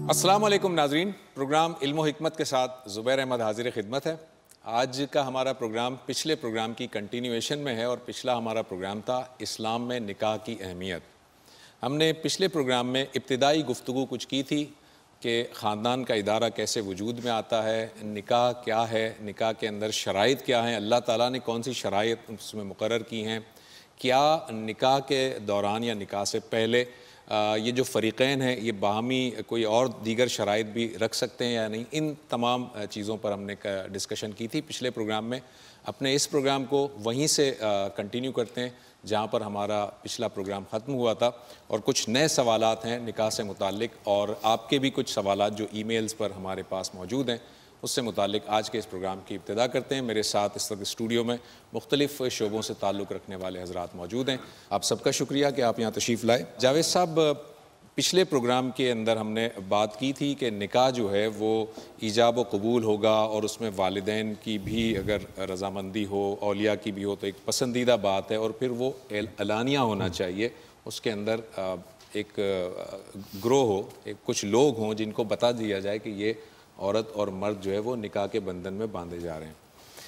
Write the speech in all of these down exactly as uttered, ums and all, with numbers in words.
السلام علیکم ناظرین، پروگرام علم و حکمت کے ساتھ زبیر احمد حاضر خدمت ہے۔ آج کا ہمارا پروگرام پچھلے پروگرام کی کنٹینیویشن میں ہے اور پچھلا ہمارا پروگرام تھا اسلام میں نکاح کی اہمیت۔ ہم نے پچھلے پروگرام میں ابتدائی گفتگو کچھ کی تھی کہ خاندان کا ادارہ کیسے وجود میں آتا ہے، نکاح کیا ہے، نکاح کے اندر شرائط کیا ہیں، اللہ تعالیٰ نے کون سی شرائط اس میں مقرر کی ہیں، کیا نکاح کے دوران یا نکاح سے پہلے یہ جو فریقین ہیں یہ باہمی کوئی اور دیگر شرائط بھی رکھ سکتے ہیں یا نہیں، ان تمام چیزوں پر ہم نے ڈسکشن کی تھی پچھلے پروگرام میں۔ اپنے اس پروگرام کو وہیں سے کنٹینیو کرتے ہیں جہاں پر ہمارا پچھلا پروگرام ختم ہوا تھا، اور کچھ نئے سوالات ہیں نکاح سے متعلق، اور آپ کے بھی کچھ سوالات جو ای میلز پر ہمارے پاس موجود ہیں اس سے متعلق آج کے اس پروگرام کی ابتدا کرتے ہیں۔ میرے ساتھ اس وقت اسٹوڈیو میں مختلف شعبوں سے تعلق رکھنے والے حضرات موجود ہیں۔ آپ سب کا شکریہ کہ آپ یہاں تشریف لائے۔ جاوید صاحب، پچھلے پروگرام کے اندر ہم نے بات کی تھی کہ نکاح جو ہے وہ ایجاب و قبول ہوگا، اور اس میں والدین کی بھی اگر رضامندی ہو، اولیاء کی بھی ہو تو ایک پسندیدہ بات ہے، اور پھر وہ اعلانیہ ہونا چاہیے۔ اس کے اندر ایک گروہ ہو، ایک کچھ لوگ ہوں جن کو بتا دیا جائے کہ یہ عورت اور مرد جو ہے وہ نکاح کے بندھن میں باندھے جا رہے ہیں۔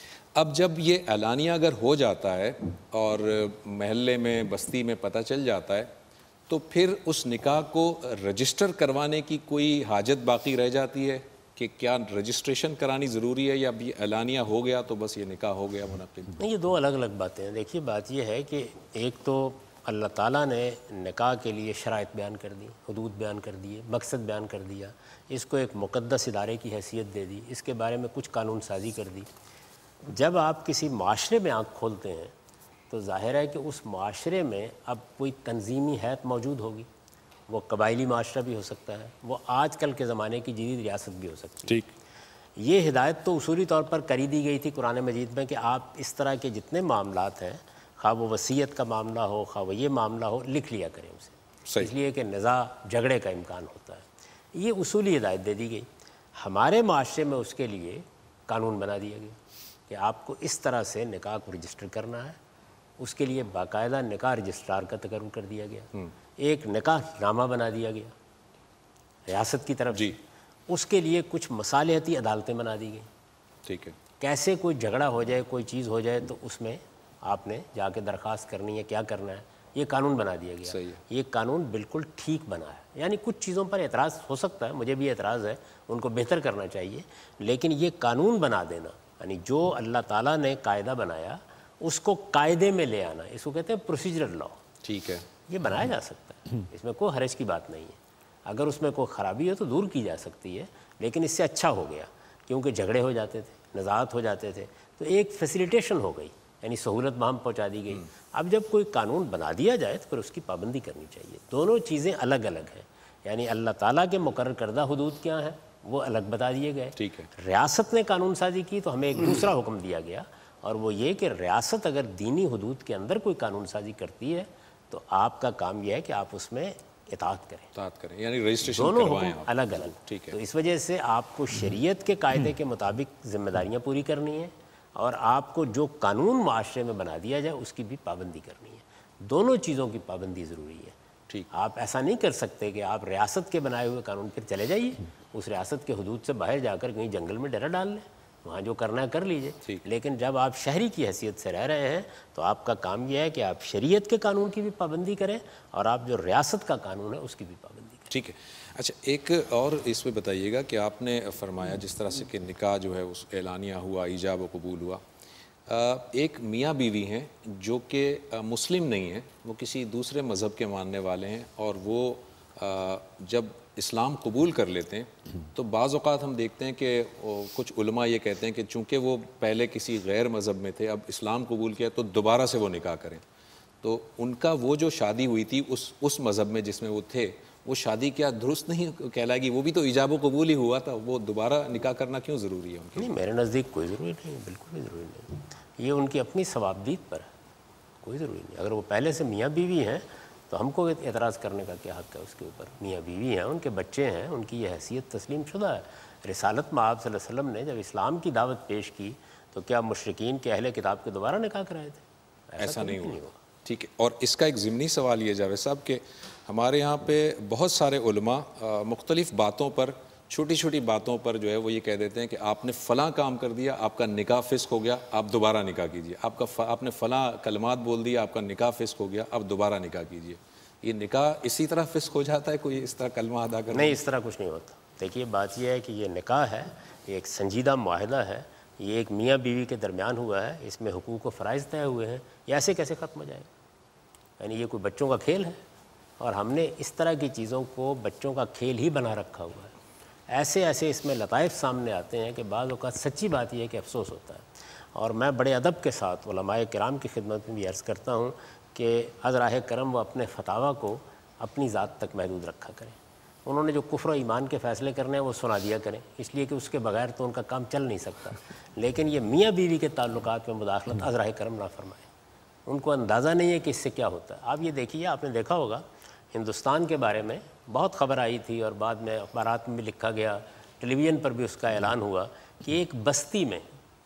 اب جب یہ اعلانیہ اگر ہو جاتا ہے اور محلے میں بستی میں پتہ چل جاتا ہے، تو پھر اس نکاح کو رجسٹر کروانے کی کوئی حاجت باقی رہ جاتی ہے کہ کیا رجسٹریشن کرانی ضروری ہے، یا اب یہ اعلانیہ ہو گیا تو بس یہ نکاح ہو گیا منعقد؟ نہیں، یہ دو الگ الگ باتیں ہیں۔ دیکھیے، بات یہ ہے کہ ایک تو اللہ تعالیٰ نے نکاح کے لیے شرائط بیان کر دی، حدود بیان کر دیے، مقصد بیان کر دیا، اس کو ایک مقدس ادارے کی حیثیت دے دی، اس کے بارے میں کچھ قانون سازی کر دی۔ جب آپ کسی معاشرے میں آنکھ کھولتے ہیں تو ظاہر ہے کہ اس معاشرے میں اب کوئی تنظیمی حیت موجود ہوگی۔ وہ قبائلی معاشرہ بھی ہو سکتا ہے، وہ آج کل کے زمانے کی جدید ریاست بھی ہو سکتی ہے۔ ٹھیک، یہ ہدایت تو اصولی طور پر کری دی گئی تھی قرآن مجید میں کہ آپ اس طرح کے جتنے معاملات ہیں، خواہ وہ وصیت کا معاملہ ہو، خواہ وہ یہ معاملہ ہو، لکھ لیا کریں اسے، صحیح، اس لیے کہ نزاع جھگڑے کا امکان ہوتا ہے۔ یہ اصولی ہدایت دے دی گئی۔ ہمارے معاشرے میں اس کے لیے قانون بنا دیا گیا کہ آپ کو اس طرح سے نکاح کو رجسٹر کرنا ہے۔ اس کے لیے باقاعدہ نکاح رجسٹرار کا تقرر کر دیا گیا، ایک نکاح نامہ بنا دیا گیا ریاست کی طرف جی، اس کے لیے کچھ مصالحتی عدالتیں بنا دی گئیں۔ ٹھیک ہے، کیسے کوئی جھگڑا ہو جائے، کوئی چیز ہو جائے تو اس میں آپ نے جا کے درخواست کرنی ہے، کیا کرنا ہے، یہ قانون بنا دیا گیا۔ صحیح ہے، یہ قانون بالکل ٹھیک بنا ہے۔ یعنی کچھ چیزوں پر اعتراض ہو سکتا ہے، مجھے بھی اعتراض ہے، ان کو بہتر کرنا چاہیے، لیکن یہ قانون بنا دینا، یعنی جو اللہ تعالیٰ نے قاعدہ بنایا اس کو قاعدے میں لے آنا، اس کو کہتے ہیں پروسیجرل لاء۔ ٹھیک ہے، یہ بنایا جا سکتا ہے، اس میں کوئی حرج کی بات نہیں ہے۔ اگر اس میں کوئی خرابی ہو تو دور کی جا سکتی ہے، لیکن اس سے اچھا ہو گیا، کیونکہ جھگڑے ہو جاتے تھے، نزاعت ہو جاتے تھے، تو ایک فیسیلیٹیشن ہو گئی، یعنی سہولت باہم پہنچا دی گئی۔ اب جب کوئی قانون بنا دیا جائے تو پھر اس کی پابندی کرنی چاہیے۔ دونوں چیزیں الگ الگ ہیں، یعنی اللہ تعالیٰ کے مقرر کردہ حدود کیا ہیں وہ الگ بتا دیے گئے، ٹھیک ہے، ریاست نے قانون سازی کی تو ہمیں ایک دوسرا حکم دیا گیا، اور وہ یہ کہ ریاست اگر دینی حدود کے اندر کوئی قانون سازی کرتی ہے تو آپ کا کام یہ ہے کہ آپ اس میں اطاعت کریں، اطاعت کریں، یعنی رجسٹریشن دونوں کروائیں حکم آپ۔ الگ الگ۔ ٹھیک ہے، تو اس وجہ سے آپ کو شریعت کے قاعدے کے مطابق ذمہ داریاں پوری کرنی ہیں، اور آپ کو جو قانون معاشرے میں بنا دیا جائے اس کی بھی پابندی کرنی ہے۔ دونوں چیزوں کی پابندی ضروری ہے۔ ٹھیک، آپ ایسا نہیں کر سکتے کہ آپ ریاست کے بنائے ہوئے قانون پھر چلے جائیے، اس ریاست کے حدود سے باہر جا کر کہیں جنگل میں ڈیرا ڈال لیں، وہاں جو کرنا ہے کر لیجئے۔ لیکن جب آپ شہری کی حیثیت سے رہ رہے ہیں تو آپ کا کام یہ ہے کہ آپ شریعت کے قانون کی بھی پابندی کریں، اور آپ جو ریاست کا قانون ہے اس کی بھی پابندی کریں۔ ٹھیک ہے۔ اچھا، ایک اور اس پہ بتائیے گا کہ آپ نے فرمایا جس طرح سے کہ نکاح جو ہے اس اعلانیہ ہوا، ایجاب و قبول ہوا، ایک میاں بیوی ہیں جو کہ مسلم نہیں ہیں، وہ کسی دوسرے مذہب کے ماننے والے ہیں، اور وہ جب اسلام قبول کر لیتے ہیں تو بعض اوقات ہم دیکھتے ہیں کہ کچھ علماء یہ کہتے ہیں کہ چونکہ وہ پہلے کسی غیر مذہب میں تھے، اب اسلام قبول کیا تو دوبارہ سے وہ نکاح کریں، تو ان کا وہ جو شادی ہوئی تھی اس اس مذہب میں جس میں وہ تھے، وہ شادی کیا درست نہیں کہلائے گی؟ وہ بھی تو ایجاب و قبول ہی ہوا تھا، وہ دوبارہ نکاح کرنا کیوں ضروری ہے ان کے لیے؟ نہیں، میرے نزدیک کوئی ضروری نہیں، بالکل بھی ضروری نہیں۔ یہ ان کی اپنی ثوابدید پر ہے، کوئی ضروری نہیں۔ اگر وہ پہلے سے میاں بیوی ہیں تو ہم کو اعتراض کرنے کا کیا حق ہے اس کے اوپر؟ میاں بیوی ہیں، ان کے بچے ہیں، ان کی یہ حیثیت تسلیم شدہ ہے۔ رسالت میں آپ صلی اللہ علیہ وسلم نے جب اسلام کی دعوت پیش کی تو کیا مشرکین کے اہل کتاب کے دوبارہ نکاح کرائے تھے؟ ایسا نہیں ہوا، ٹھیک ہے. اور اس کا ایک ضمنی سوال یہ جاوید صاحب کہ ہمارے یہاں پہ بہت سارے علماء مختلف باتوں پر، چھوٹی چھوٹی باتوں پر جو ہے وہ یہ کہہ دیتے ہیں کہ آپ نے فلاں کام کر دیا، آپ کا نکاح فسق ہو گیا، آپ دوبارہ نکاح کیجئے. آپ کا آپ نے فلاں کلمات بول دیا، آپ کا نکاح فسق ہو گیا، آپ دوبارہ نکاح کیجئے. یہ نکاح اسی طرح فسق ہو جاتا ہے؟ کوئی اس طرح کلمہ ادا کر؟ نہیں، اس طرح کچھ نہیں ہوتا. دیکھیے بات یہ ہے کہ یہ نکاح ہے، یہ ایک سنجیدہ معاہدہ ہے، یہ ایک میاں بیوی کے درمیان ہوا ہے، اس میں حقوق و فرائض طے ہوئے ہیں. یہ ایسے کیسے ختم ہو جائے گا؟ یعنی یہ کوئی بچوں کا کھیل ہے؟ اور ہم نے اس طرح کی چیزوں کو بچوں کا کھیل ہی بنا رکھا ہوا ہے. ایسے ایسے اس میں لطائف سامنے آتے ہیں کہ بعض اوقات سچی بات یہ ہے کہ افسوس ہوتا ہے. اور میں بڑے ادب کے ساتھ علماء کرام کی خدمت میں بھی عرض کرتا ہوں کہ از راہ کرم وہ اپنے فتاویٰ کو اپنی ذات تک محدود رکھا کریں. انہوں نے جو کفر و ایمان کے فیصلے کرنے ہیں وہ سنا دیا کریں، اس لیے کہ اس کے بغیر تو ان کا کام چل نہیں سکتا. لیکن یہ میاں بیوی کے تعلقات میں مداخلت از راہ کرم نہ فرمائیں. ان کو اندازہ نہیں ہے کہ اس سے کیا ہوتا ہے. آپ یہ دیکھیے، آپ نے دیکھا ہوگا ہندوستان کے بارے میں بہت خبر آئی تھی اور بعد میں اخبارات میں بھی لکھا گیا، ٹیلی ویژن پر بھی اس کا اعلان ہوا کہ ایک بستی میں،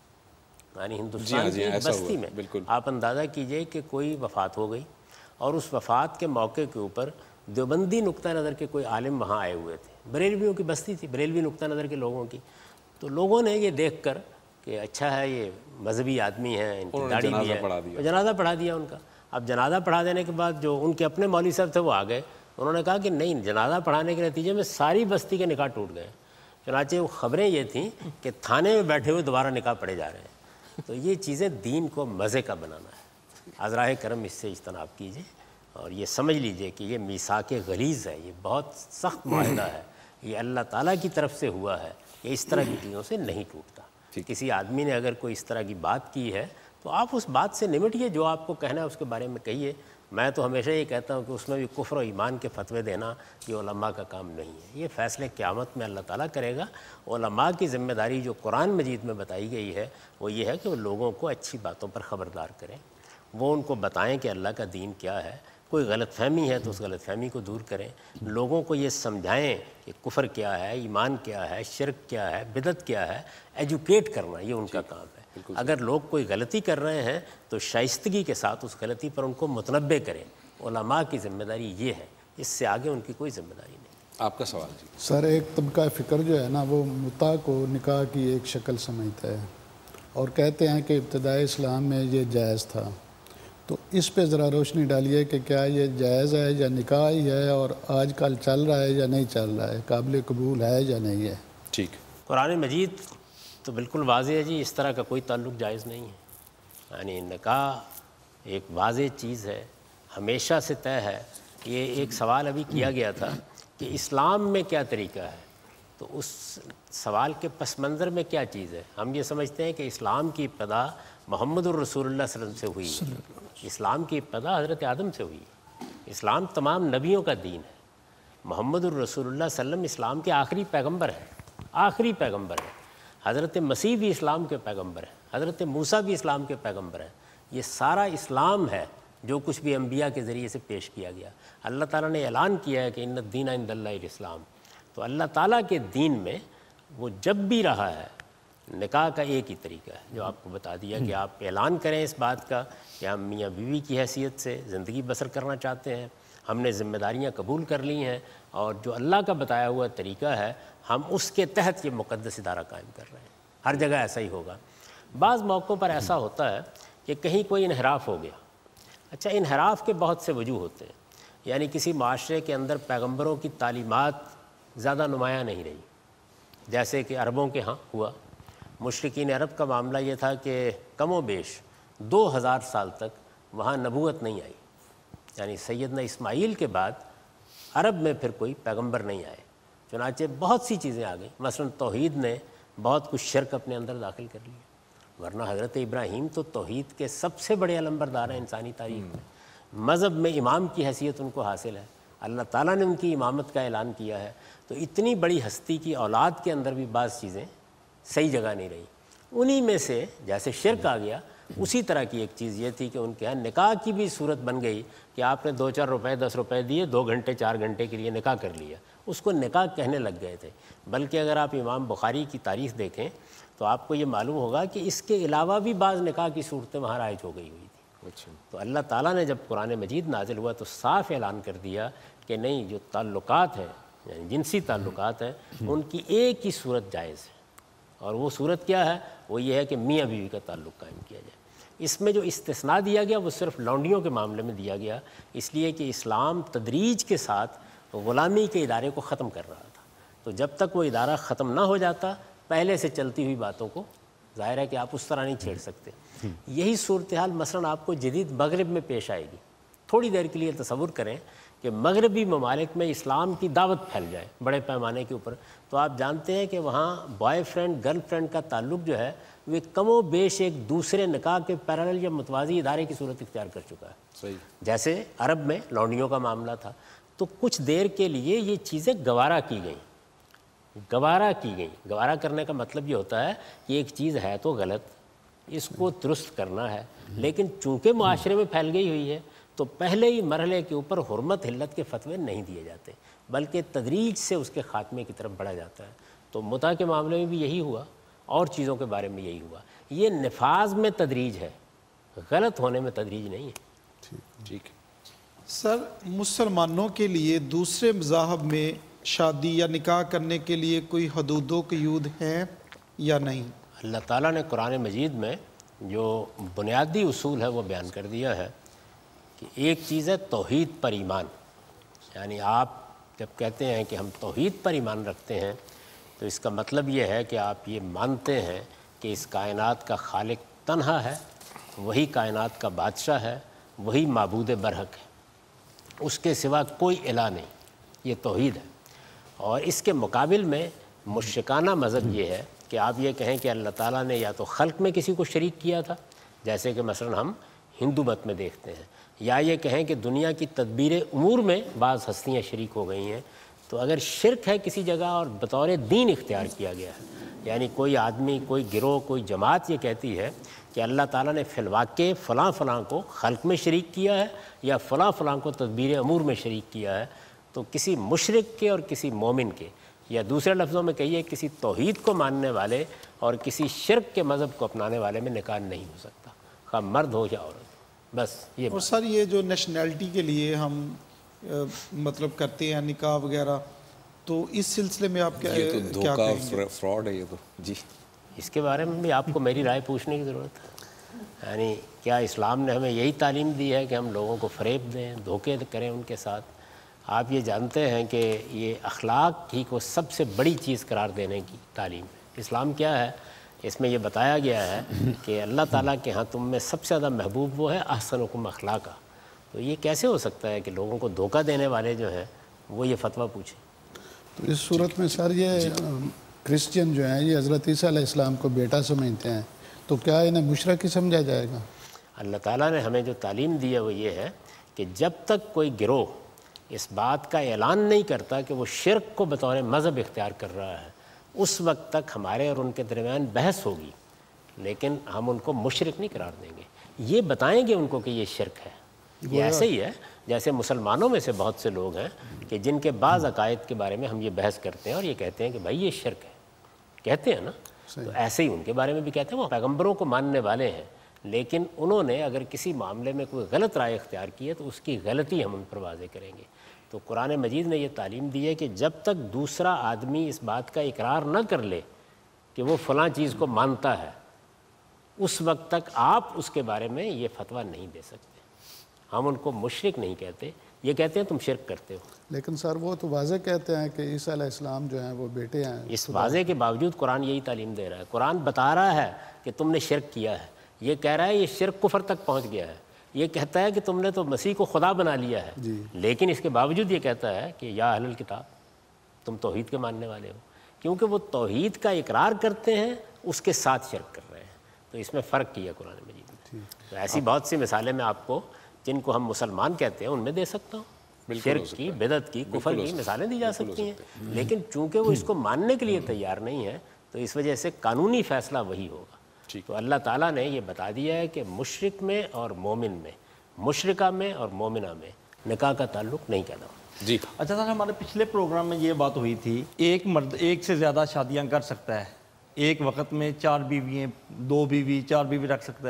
یعنی ہندوستان کی ایک بستی میں آپ اندازہ کیجئے کہ کوئی وفات ہو گئی اور اس وفات کے موقع کے اوپر دیوبندی نقطہ نظر کے کوئی عالم وہاں آئے ہوئے تھے. بریلویوں کی بستی تھی، بریلوی نقطہ نظر کے لوگوں کی. تو لوگوں نے یہ دیکھ کر کہ اچھا ہے یہ مذہبی آدمی ہیں، ان کی داڑھی بھی ہے، جنازہ پڑھا دیا ان کا. اب جنازہ پڑھا دینے کے بعد جو ان کے اپنے مولوی صاحب تھے وہ آ گئے، انہوں نے کہا کہ نہیں، جنازہ پڑھانے کے نتیجے میں ساری بستی کے نکاح ٹوٹ گئے. چنانچہ وہ خبریں یہ تھیں کہ تھانے میں بیٹھے ہوئے دوبارہ نکاح پڑھے جا رہے ہیں. تو یہ چیزیں دین کو مزے کا بنانا ہے. از راہ کرم اس سے اجتناب کیجیے اور یہ سمجھ لیجئے کہ یہ میثاق غلیظ ہے، یہ بہت سخت معاہدہ ہے، یہ اللہ تعالیٰ کی طرف سے ہوا ہے، یہ اس طرح کی چیزوں سے نہیں ٹوٹتا. کسی آدمی نے اگر کوئی اس طرح کی بات کی ہے تو آپ اس بات سے نمٹیے، جو آپ کو کہنا ہے اس کے بارے میں کہیے. میں تو ہمیشہ یہ کہتا ہوں کہ اس میں بھی کفر و ایمان کے فتوے دینا یہ علماء کا کام نہیں ہے. یہ فیصلے قیامت میں اللہ تعالیٰ کرے گا. علماء کی ذمہ داری جو قرآن مجید میں بتائی گئی ہے وہ یہ ہے کہ وہ لوگوں کو اچھی باتوں پر خبردار کریں، وہ ان کو بتائیں کہ اللہ کا دین کیا ہے. کوئی غلط فہمی ہے تو اس غلط فہمی کو دور کریں، لوگوں کو یہ سمجھائیں کہ کفر کیا ہے، ایمان کیا ہے، شرک کیا ہے، بدعت کیا ہے. ایجوکیٹ کرنا یہ ان کا کام ہے. اگر لوگ کوئی غلطی کر رہے ہیں تو شائستگی کے ساتھ اس غلطی پر ان کو متنبع کریں. علماء کی ذمہ داری یہ ہے، اس سے آگے ان کی کوئی ذمہ داری نہیں. آپ کا سوال جی. سر، ایک طبقہ فکر جو ہے نا وہ متع کو نکاح کی ایک شکل سمجھتا ہے اور کہتے ہیں کہ ابتدائی اسلام میں یہ جائز تھا. تو اس پہ ذرا روشنی ڈالیے کہ کیا یہ جائز ہے یا نکاح ہی ہے اور آج کل چل رہا ہے یا نہیں چل رہا ہے، قابل قبول ہے یا نہیں ہے. ٹھیک. قرآن مجید تو بالکل واضح ہے جی، اس طرح کا کوئی تعلق جائز نہیں ہے. یعنی نکاح ایک واضح چیز ہے، ہمیشہ سے طے ہے. یہ ایک سوال ابھی کیا گیا تھا کہ اسلام میں کیا طریقہ ہے، تو اس سوال کے پس منظر میں کیا چیز ہے. ہم یہ سمجھتے ہیں کہ اسلام کی ابتدا محمد الرسول اللہ صلی اللہ علیہ وسلم سے ہوئی ہے. اسلام کی ابتدا حضرت آدم سے ہوئی. اسلام تمام نبیوں کا دین ہے. محمد الرسول اللہ صلی اللہ علیہ وسلم اسلام کے آخری پیغمبر ہیں، آخری پیغمبر ہیں. حضرت مسیح بھی اسلام کے پیغمبر ہیں، حضرت موسیٰ بھی اسلام کے پیغمبر ہیں. یہ سارا اسلام ہے جو کچھ بھی انبیاء کے ذریعے سے پیش کیا گیا. اللہ تعالیٰ نے اعلان کیا ہے کہ ان الدین عند اللہ الاسلام. تو اللہ تعالیٰ کے دین میں وہ جب بھی رہا ہے نکاح کا ایک ہی طریقہ ہے جو آپ کو بتا دیا کہ آپ اعلان کریں اس بات کا کہ ہم میاں بیوی کی حیثیت سے زندگی بسر کرنا چاہتے ہیں، ہم نے ذمہ داریاں قبول کر لی ہیں اور جو اللہ کا بتایا ہوا طریقہ ہے ہم اس کے تحت یہ مقدس ادارہ قائم کر رہے ہیں. ہر جگہ ایسا ہی ہوگا. بعض موقعوں پر ایسا ہوتا ہے کہ کہیں کوئی انحراف ہو گیا. اچھا، انحراف کے بہت سے وجوہ ہوتے ہیں. یعنی کسی معاشرے کے اندر پیغمبروں کی تعلیمات زیادہ نمایاں نہیں رہی، جیسے کہ عربوں کے ہاں ہوا. مشرکین عرب کا معاملہ یہ تھا کہ کم و بیش دو ہزار سال تک وہاں نبوت نہیں آئی. یعنی سیدنا اسماعیل کے بعد عرب میں پھر کوئی پیغمبر نہیں آئے. چنانچہ بہت سی چیزیں آ گئیں. مثلا توحید نے بہت کچھ شرک اپنے اندر داخل کر لیا، ورنہ حضرت ابراہیم تو توحید کے سب سے بڑے علمبردار ہیں انسانی تاریخ میں. مذہب میں امام کی حیثیت ان کو حاصل ہے. اللہ تعالیٰ نے ان کی امامت کا اعلان کیا ہے. تو اتنی بڑی ہستی کی اولاد کے اندر بھی بعض چیزیں صحیح جگہ نہیں رہی. انہی میں سے جیسے شرک آ گیا، اسی طرح کی ایک چیز یہ تھی کہ ان کے یہاں نکاح کی بھی صورت بن گئی کہ آپ نے دو چار روپے دس روپے دیے، دو گھنٹے چار گھنٹے کے لیے نکاح کر لیا. اس کو نکاح کہنے لگ گئے تھے. بلکہ اگر آپ امام بخاری کی تاریخ دیکھیں تو آپ کو یہ معلوم ہوگا کہ اس کے علاوہ بھی بعض نکاح کی صورتیں وہاں رائج ہو گئی ہوئی تھی. اچھا تو اللہ تعالیٰ نے جب قرآن مجید نازل ہوا تو صاف اعلان کر دیا کہ نہیں، جو تعلقات ہیں یعنی جنسی تعلقات ہیں ان کی ایک ہی صورت جائز ہے، اور وہ صورت کیا ہے؟ وہ یہ ہے کہ میاں بیوی کا تعلق قائم کیا جائے۔ اس میں جو استثناء دیا گیا وہ صرف لونڈیوں کے معاملے میں دیا گیا، اس لیے کہ اسلام تدریج کے ساتھ غلامی کے ادارے کو ختم کر رہا تھا، تو جب تک وہ ادارہ ختم نہ ہو جاتا پہلے سے چلتی ہوئی باتوں کو ظاہر ہے کہ آپ اس طرح نہیں چھیڑ سکتے۔ یہی صورتحال مثلاً آپ کو جدید مغرب میں پیش آئے گی۔ تھوڑی دیر کے لیے تصور کریں کہ مغربی ممالک میں اسلام کی دعوت پھیل جائے بڑے پیمانے کے اوپر، تو آپ جانتے ہیں کہ وہاں بوائے فرینڈ گرل فرینڈ کا تعلق جو ہے وہ کم و بیش ایک دوسرے نکاح کے پیرالل یا متوازی ادارے کی صورت اختیار کر چکا ہے۔ صحیح، جیسے عرب میں لونڈیوں کا معاملہ تھا، تو کچھ دیر کے لیے یہ چیزیں گوارا کی گئیں گوارا کی گئیں گوارا کرنے کا مطلب یہ ہوتا ہے کہ ایک چیز ہے تو غلط، اس کو درست کرنا ہے، لیکن چونکہ معاشرے میں پھیل گئی ہوئی ہے تو پہلے ہی مرحلے کے اوپر حرمت حلت کے فتوے نہیں دیے جاتے، بلکہ تدریج سے اس کے خاتمے کی طرف بڑھا جاتا ہے۔ تو متع کے معاملے میں بھی یہی ہوا، اور چیزوں کے بارے میں یہی ہوا۔ یہ نفاذ میں تدریج ہے، غلط ہونے میں تدریج نہیں ہے۔ ٹھیک ہے سر، مسلمانوں کے لیے دوسرے مذاہب میں شادی یا نکاح کرنے کے لیے کوئی حدود و قیود ہیں یا نہیں؟ اللہ تعالیٰ نے قرآن مجید میں جو بنیادی اصول ہے وہ بیان کر دیا ہے کہ ایک چیز ہے توحید پر ایمان، یعنی آپ جب کہتے ہیں کہ ہم توحید پر ایمان رکھتے ہیں تو اس کا مطلب یہ ہے کہ آپ یہ مانتے ہیں کہ اس کائنات کا خالق تنہا ہے، وہی کائنات کا بادشاہ ہے، وہی معبود برحق ہے، اس کے سوا کوئی الہ نہیں، یہ توحید ہے۔ اور اس کے مقابل میں مشرکانہ مذہب یہ ہے کہ آپ یہ کہیں کہ اللہ تعالیٰ نے یا تو خلق میں کسی کو شریک کیا تھا، جیسے کہ مثلا ہم ہندو مت میں دیکھتے ہیں، یا یہ کہیں کہ دنیا کی تدبیر امور میں بعض ہستیاں شریک ہو گئی ہیں۔ تو اگر شرک ہے کسی جگہ اور بطور دین اختیار کیا گیا ہے، یعنی کوئی آدمی، کوئی گروہ، کوئی جماعت یہ کہتی ہے کہ اللہ تعالیٰ نے فی الواقع فلاں فلاں کو خلق میں شریک کیا ہے یا فلاں فلاں کو تدبیر امور میں شریک کیا ہے، تو کسی مشرک کے اور کسی مومن کے، یا دوسرے لفظوں میں کہیے کسی توحید کو ماننے والے اور کسی شرک کے مذہب کو اپنانے والے میں نکاح نہیں ہو سکتا، خواہ مرد ہو یا عورت۔ بس یہ اور سر، یہ جو نیشنلٹی کے لیے ہم مطلب کرتے ہیں نکاح وغیرہ، تو اس سلسلے میں آپ کیا یہ تو کیا دھوکہ کہیں گے؟ فراڈ ہے یہ تو جی۔ اس کے بارے میں بھی آپ کو میری رائے پوچھنے کی ضرورت ہے، یعنی کیا اسلام نے ہمیں یہی تعلیم دی ہے کہ ہم لوگوں کو فریب دیں، دھوکے کریں ان کے ساتھ؟ آپ یہ جانتے ہیں کہ یہ اخلاق ہی کو سب سے بڑی چیز قرار دینے کی تعلیم ہے۔ اسلام کیا ہے؟ اس میں یہ بتایا گیا ہے کہ اللہ تعالیٰ کے ہاں تم میں سب سے زیادہ محبوب وہ ہے احسنکم اخلاقا۔ تو یہ کیسے ہو سکتا ہے کہ لوگوں کو دھوکہ دینے والے جو ہیں وہ یہ فتویٰ پوچھیں؟ تو اس صورت میں سر یہ کرسچین جو ہیں یہ حضرت عیسیٰ علیہ السلام کو بیٹا سمجھتے ہیں، تو کیا انہیں مشرک ہی سمجھا جائے گا؟ اللہ تعالیٰ نے ہمیں جو تعلیم دی ہے وہ یہ ہے کہ جب تک کوئی گروہ اس بات کا اعلان نہیں کرتا کہ وہ شرک کو بطور مذہب اختیار کر رہا ہے، اس وقت تک ہمارے اور ان کے درمیان بحث ہوگی، لیکن ہم ان کو مشرک نہیں قرار دیں گے۔ یہ بتائیں گے ان کو کہ یہ شرک ہے۔ یہ ایسے ہی ہے جیسے مسلمانوں میں سے بہت سے لوگ ہیں کہ جن کے بعض عقائد کے بارے میں ہم یہ بحث کرتے ہیں اور یہ کہتے ہیں کہ بھائی یہ شرک ہے، کہتے ہیں نا، تو ایسے ہی ان کے بارے میں بھی کہتے ہیں۔ وہ پیغمبروں کو ماننے والے ہیں، لیکن انہوں نے اگر کسی معاملے میں کوئی غلط رائے اختیار کی ہے تو اس کی غلطی ہم ان پر واضح کریں گے۔ تو قرآن مجید نے یہ تعلیم دی ہے کہ جب تک دوسرا آدمی اس بات کا اقرار نہ کر لے کہ وہ فلاں چیز کو مانتا ہے، اس وقت تک آپ اس کے بارے میں یہ فتویٰ نہیں دے سکتے۔ ہم ان کو مشرک نہیں کہتے، یہ کہتے ہیں تم شرک کرتے ہو۔ لیکن سر وہ تو واضح کہتے ہیں کہ عیسیٰ علیہ السلام جو ہیں وہ بیٹے ہیں۔ اس واضح کے باوجود قرآن یہی تعلیم دے رہا ہے۔ قرآن بتا رہا ہے کہ تم نے شرک کیا ہے، یہ کہہ رہا ہے یہ شرک کفر تک پہنچ گیا ہے، یہ کہتا ہے کہ تم نے تو مسیح کو خدا بنا لیا ہے، لیکن اس کے باوجود یہ کہتا ہے کہ یا اہل الکتاب تم توحید کے ماننے والے ہو، کیونکہ وہ توحید کا اقرار کرتے ہیں، اس کے ساتھ شرک کر رہے ہیں۔ تو اس میں فرق کیا قرآن مجید نے۔ تو ایسی بہت سی مثالیں میں آپ کو جن کو ہم مسلمان کہتے ہیں ان میں دے سکتا ہوں، شرک کی، بدعت کی، کفر کی مثالیں دی جا سکتی ہیں، لیکن چونکہ وہ اس کو ماننے کے لیے تیار نہیں ہے تو اس وجہ سے قانونی فیصلہ وہی ہوگا۔ تو اللہ تعالیٰ نے یہ بتا دیا ہے کہ مشرک میں اور مومن میں، مشرکہ میں اور مومنہ میں نکاح کا تعلق نہیں کہنا۔ جی اچھا سر، ہمارے پچھلے پروگرام میں یہ بات ہوئی تھی، ایک مرد ایک سے زیادہ شادیاں کر سکتا ہے، ایک وقت میں چار بیوییں، دو بیوی، چار بیوی رکھ سکتا ہے،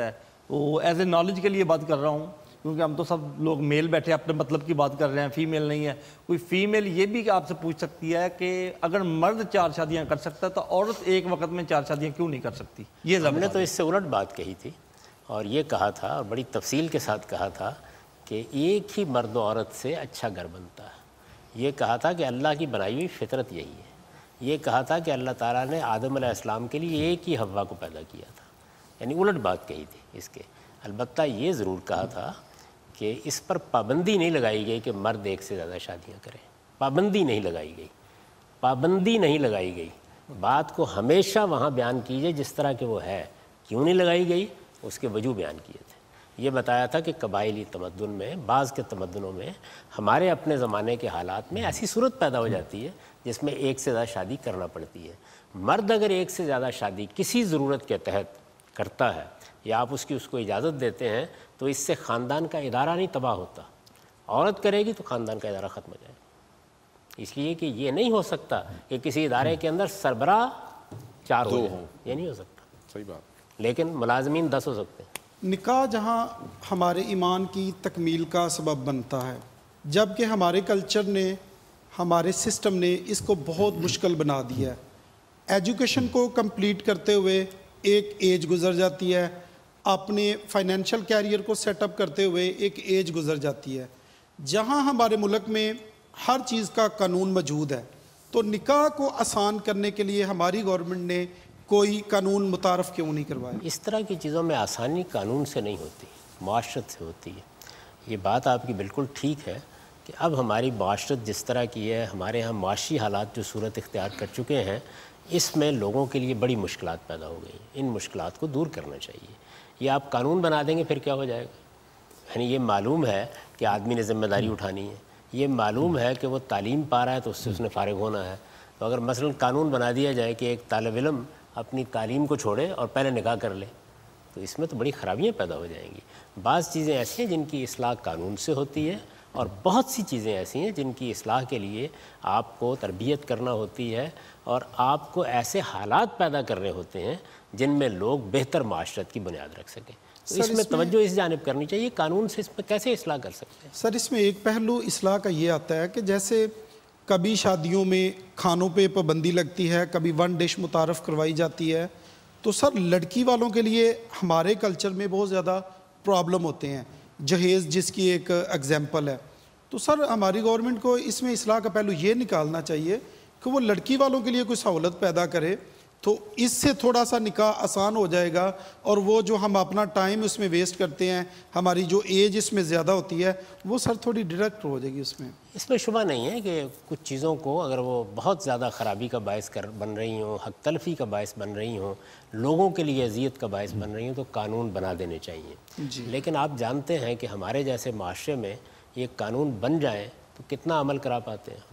وہ ایز اے نالج کے لیے بات کر رہا ہوں، کیونکہ ہم تو سب لوگ میل بیٹھے اپنے مطلب کی بات کر رہے ہیں، فیمیل نہیں ہے. کوئی فیمیل یہ بھی آپ سے پوچھ سکتی ہے کہ اگر مرد چار شادیاں کر سکتا ہے تو عورت ایک وقت میں چار شادیاں کیوں نہیں کر سکتی؟ یہ ہم نے تو اس سے الٹ بات کہی تھی اور یہ کہا تھا اور بڑی تفصیل کے ساتھ کہا تھا کہ ایک ہی مرد و عورت سے اچھا گھر بنتا ہے. یہ کہا تھا کہ اللہ کی بنائی ہوئی فطرت یہی ہے. یہ کہا تھا کہ اللہ تعالیٰ نے آدم علیہ السلام کے لیے ایک ہی حوا کو پیدا کیا تھا. یعنی الٹ بات کہی تھی اس کے. البتہ یہ ضرور کہا تھا کہ اس پر پابندی نہیں لگائی گئی کہ مرد ایک سے زیادہ شادیاں کریں. پابندی نہیں لگائی گئی پابندی نہیں لگائی گئی. بات کو ہمیشہ وہاں بیان کیجئے جس طرح کہ وہ ہے. کیوں نہیں لگائی گئی اس کے وجوہ بیان کیے تھے. یہ بتایا تھا کہ قبائلی تمدن میں، بعض کے تمدنوں میں، ہمارے اپنے زمانے کے حالات میں ایسی صورت پیدا ہو جاتی ہے جس میں ایک سے زیادہ شادی کرنا پڑتی ہے. مرد اگر ایک سے زیادہ شادی کسی ضرورت کے تحت کرتا ہے یا آپ اس کی اس کو اجازت دیتے ہیں تو اس سے خاندان کا ادارہ نہیں تباہ ہوتا. عورت کرے گی تو خاندان کا ادارہ ختم ہو جائے گا. اس لیے کہ یہ نہیں ہو سکتا کہ کسی ادارے کے اندر سربراہ چار ہو جائیں. یہ نہیں ہو سکتا. صحیح بات. لیکن ملازمین دس ہو سکتے ہیں. نکاح جہاں ہمارے ایمان کی تکمیل کا سبب بنتا ہے، جبکہ ہمارے کلچر نے، ہمارے سسٹم نے اس کو بہت مشکل بنا دیا ہے. ایجوکیشن کو کمپلیٹ کرتے ہوئے ایک ایج گزر جاتی ہے، اپنے فائنینشیل کیریئر کو سیٹ اپ کرتے ہوئے ایک ایج گزر جاتی ہے. جہاں ہمارے ملک میں ہر چیز کا قانون موجود ہے تو نکاح کو آسان کرنے کے لیے ہماری گورنمنٹ نے کوئی قانون متعارف کیوں نہیں کروایا؟ اس طرح کی چیزوں میں آسانی قانون سے نہیں ہوتی، معاشرت سے ہوتی ہے. یہ بات آپ کی بالکل ٹھیک ہے کہ اب ہماری معاشرت جس طرح کی ہے، ہمارے ہاں معاشی حالات جو صورت اختیار کر چکے ہیں، اس میں لوگوں کے لیے بڑی مشکلات پیدا ہو گئی. ان مشکلات کو دور کرنا چاہیے. یہ آپ قانون بنا دیں گے پھر کیا ہو جائے گا؟ یعنی یہ معلوم ہے کہ آدمی نے ذمہ داری اٹھانی ہے، یہ معلوم ہے کہ وہ تعلیم پا رہا ہے تو اس سے اس نے فارغ ہونا ہے. تو اگر مثلا قانون بنا دیا جائے کہ ایک طالب علم اپنی تعلیم کو چھوڑے اور پہلے نکاح کر لے تو اس میں تو بڑی خرابیاں پیدا ہو جائیں گی. بعض چیزیں ایسی ہیں جن کی اصلاح قانون سے ہوتی ہے اور بہت سی چیزیں ایسی ہیں جن کی اصلاح کے لیے آپ کو تربیت کرنا ہوتی ہے اور آپ کو ایسے حالات پیدا کرنے ہوتے ہیں جن میں لوگ بہتر معاشرت کی بنیاد رکھ سکیں. تو اس میں توجہ اس جانب کرنی چاہیے. قانون سے اس میں کیسے اصلاح کر سکتے ہیں؟ سر اس میں ایک پہلو اصلاح کا یہ آتا ہے کہ جیسے کبھی شادیوں میں کھانوں پہ پابندی لگتی ہے، کبھی ون ڈش متعارف کروائی جاتی ہے، تو سر لڑکی والوں کے لیے ہمارے کلچر میں بہت زیادہ پرابلم ہوتے ہیں. جہیز جس کی ایک ایگزامپل ہے. تو سر ہماری گورنمنٹ کو اس میں اصلاح کا پہلو یہ نکالنا چاہیے کہ وہ لڑکی والوں کے لیے کوئی سہولت پیدا کرے تو اس سے تھوڑا سا نکاح آسان ہو جائے گا اور وہ جو ہم اپنا ٹائم اس میں ویسٹ کرتے ہیں، ہماری جو ایج اس میں زیادہ ہوتی ہے، وہ سر تھوڑی ڈائریکٹ ہو جائے گی. اس میں اس میں شبہ نہیں ہے کہ کچھ چیزوں کو اگر وہ بہت زیادہ خرابی کا باعث کر بن رہی ہوں، حق تلفی کا باعث بن رہی ہوں، لوگوں کے لیے اذیت کا باعث بن رہی ہوں تو قانون بنا دینے چاہیے. جی. لیکن آپ جانتے ہیں کہ ہمارے جیسے معاشرے میں یہ قانون بن جائیں تو کتنا عمل کرا پاتے ہیں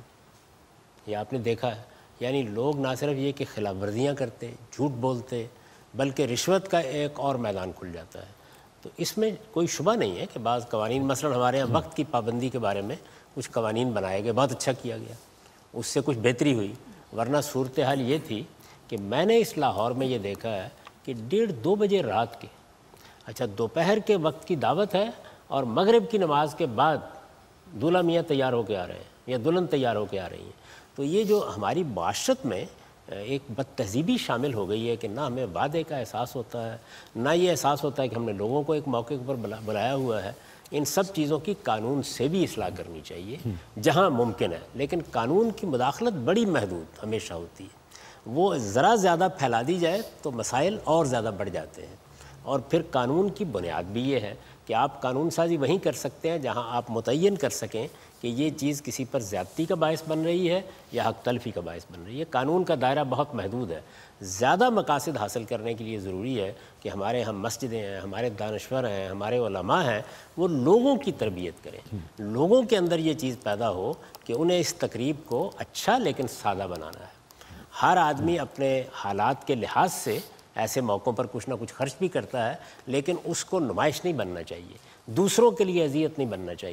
ہم. یہ آپ نے دیکھا ہے. یعنی لوگ نہ صرف یہ کہ خلاف ورزیاں کرتے، جھوٹ بولتے، بلکہ رشوت کا ایک اور میدان کھل جاتا ہے. تو اس میں کوئی شبہ نہیں ہے کہ بعض قوانین، مثلا ہمارے یہاں وقت کی پابندی کے بارے میں کچھ قوانین بنائے گئے، بہت اچھا کیا گیا، اس سے کچھ بہتری ہوئی. ورنہ صورتحال یہ تھی کہ میں نے اس لاہور میں یہ دیکھا ہے کہ ڈیڑھ دو بجے رات کے، اچھا دوپہر کے وقت کی دعوت ہے اور مغرب کی نماز کے بعد دولہا میاں تیار ہو کے آ رہے ہیں یا دلہن تیار ہو کے آ رہی ہیں. تو یہ جو ہماری معاشرت میں ایک بد تہذیبی شامل ہو گئی ہے کہ نہ ہمیں وعدے کا احساس ہوتا ہے، نہ یہ احساس ہوتا ہے کہ ہم نے لوگوں کو ایک موقع پر بلایا ہوا ہے. ان سب چیزوں کی قانون سے بھی اصلاح کرنی چاہیے جہاں ممکن ہے. لیکن قانون کی مداخلت بڑی محدود ہمیشہ ہوتی ہے. وہ ذرا زیادہ پھیلا دی جائے تو مسائل اور زیادہ بڑھ جاتے ہیں. اور پھر قانون کی بنیاد بھی یہ ہے کہ آپ قانون سازی وہیں کر سکتے ہیں جہاں آپ متعین کر سکیں کہ یہ چیز کسی پر زیادتی کا باعث بن رہی ہے یا حق تلفی کا باعث بن رہی ہے. قانون کا دائرہ بہت محدود ہے. زیادہ مقاصد حاصل کرنے کے لیے ضروری ہے کہ ہمارے ہم مسجدیں ہیں، ہمارے دانشور ہیں، ہمارے علماء ہیں، وہ لوگوں کی تربیت کریں. لوگوں کے اندر یہ چیز پیدا ہو کہ انہیں اس تقریب کو اچھا لیکن سادہ بنانا ہے. ہر آدمی اپنے حالات کے لحاظ سے ایسے موقعوں پر کچھ نہ کچھ خرچ بھی کرتا ہے، لیکن اس کو نمائش نہیں بننا چاہیے، دوسروں کے لیے اذیت نہیں بننا چاہیے.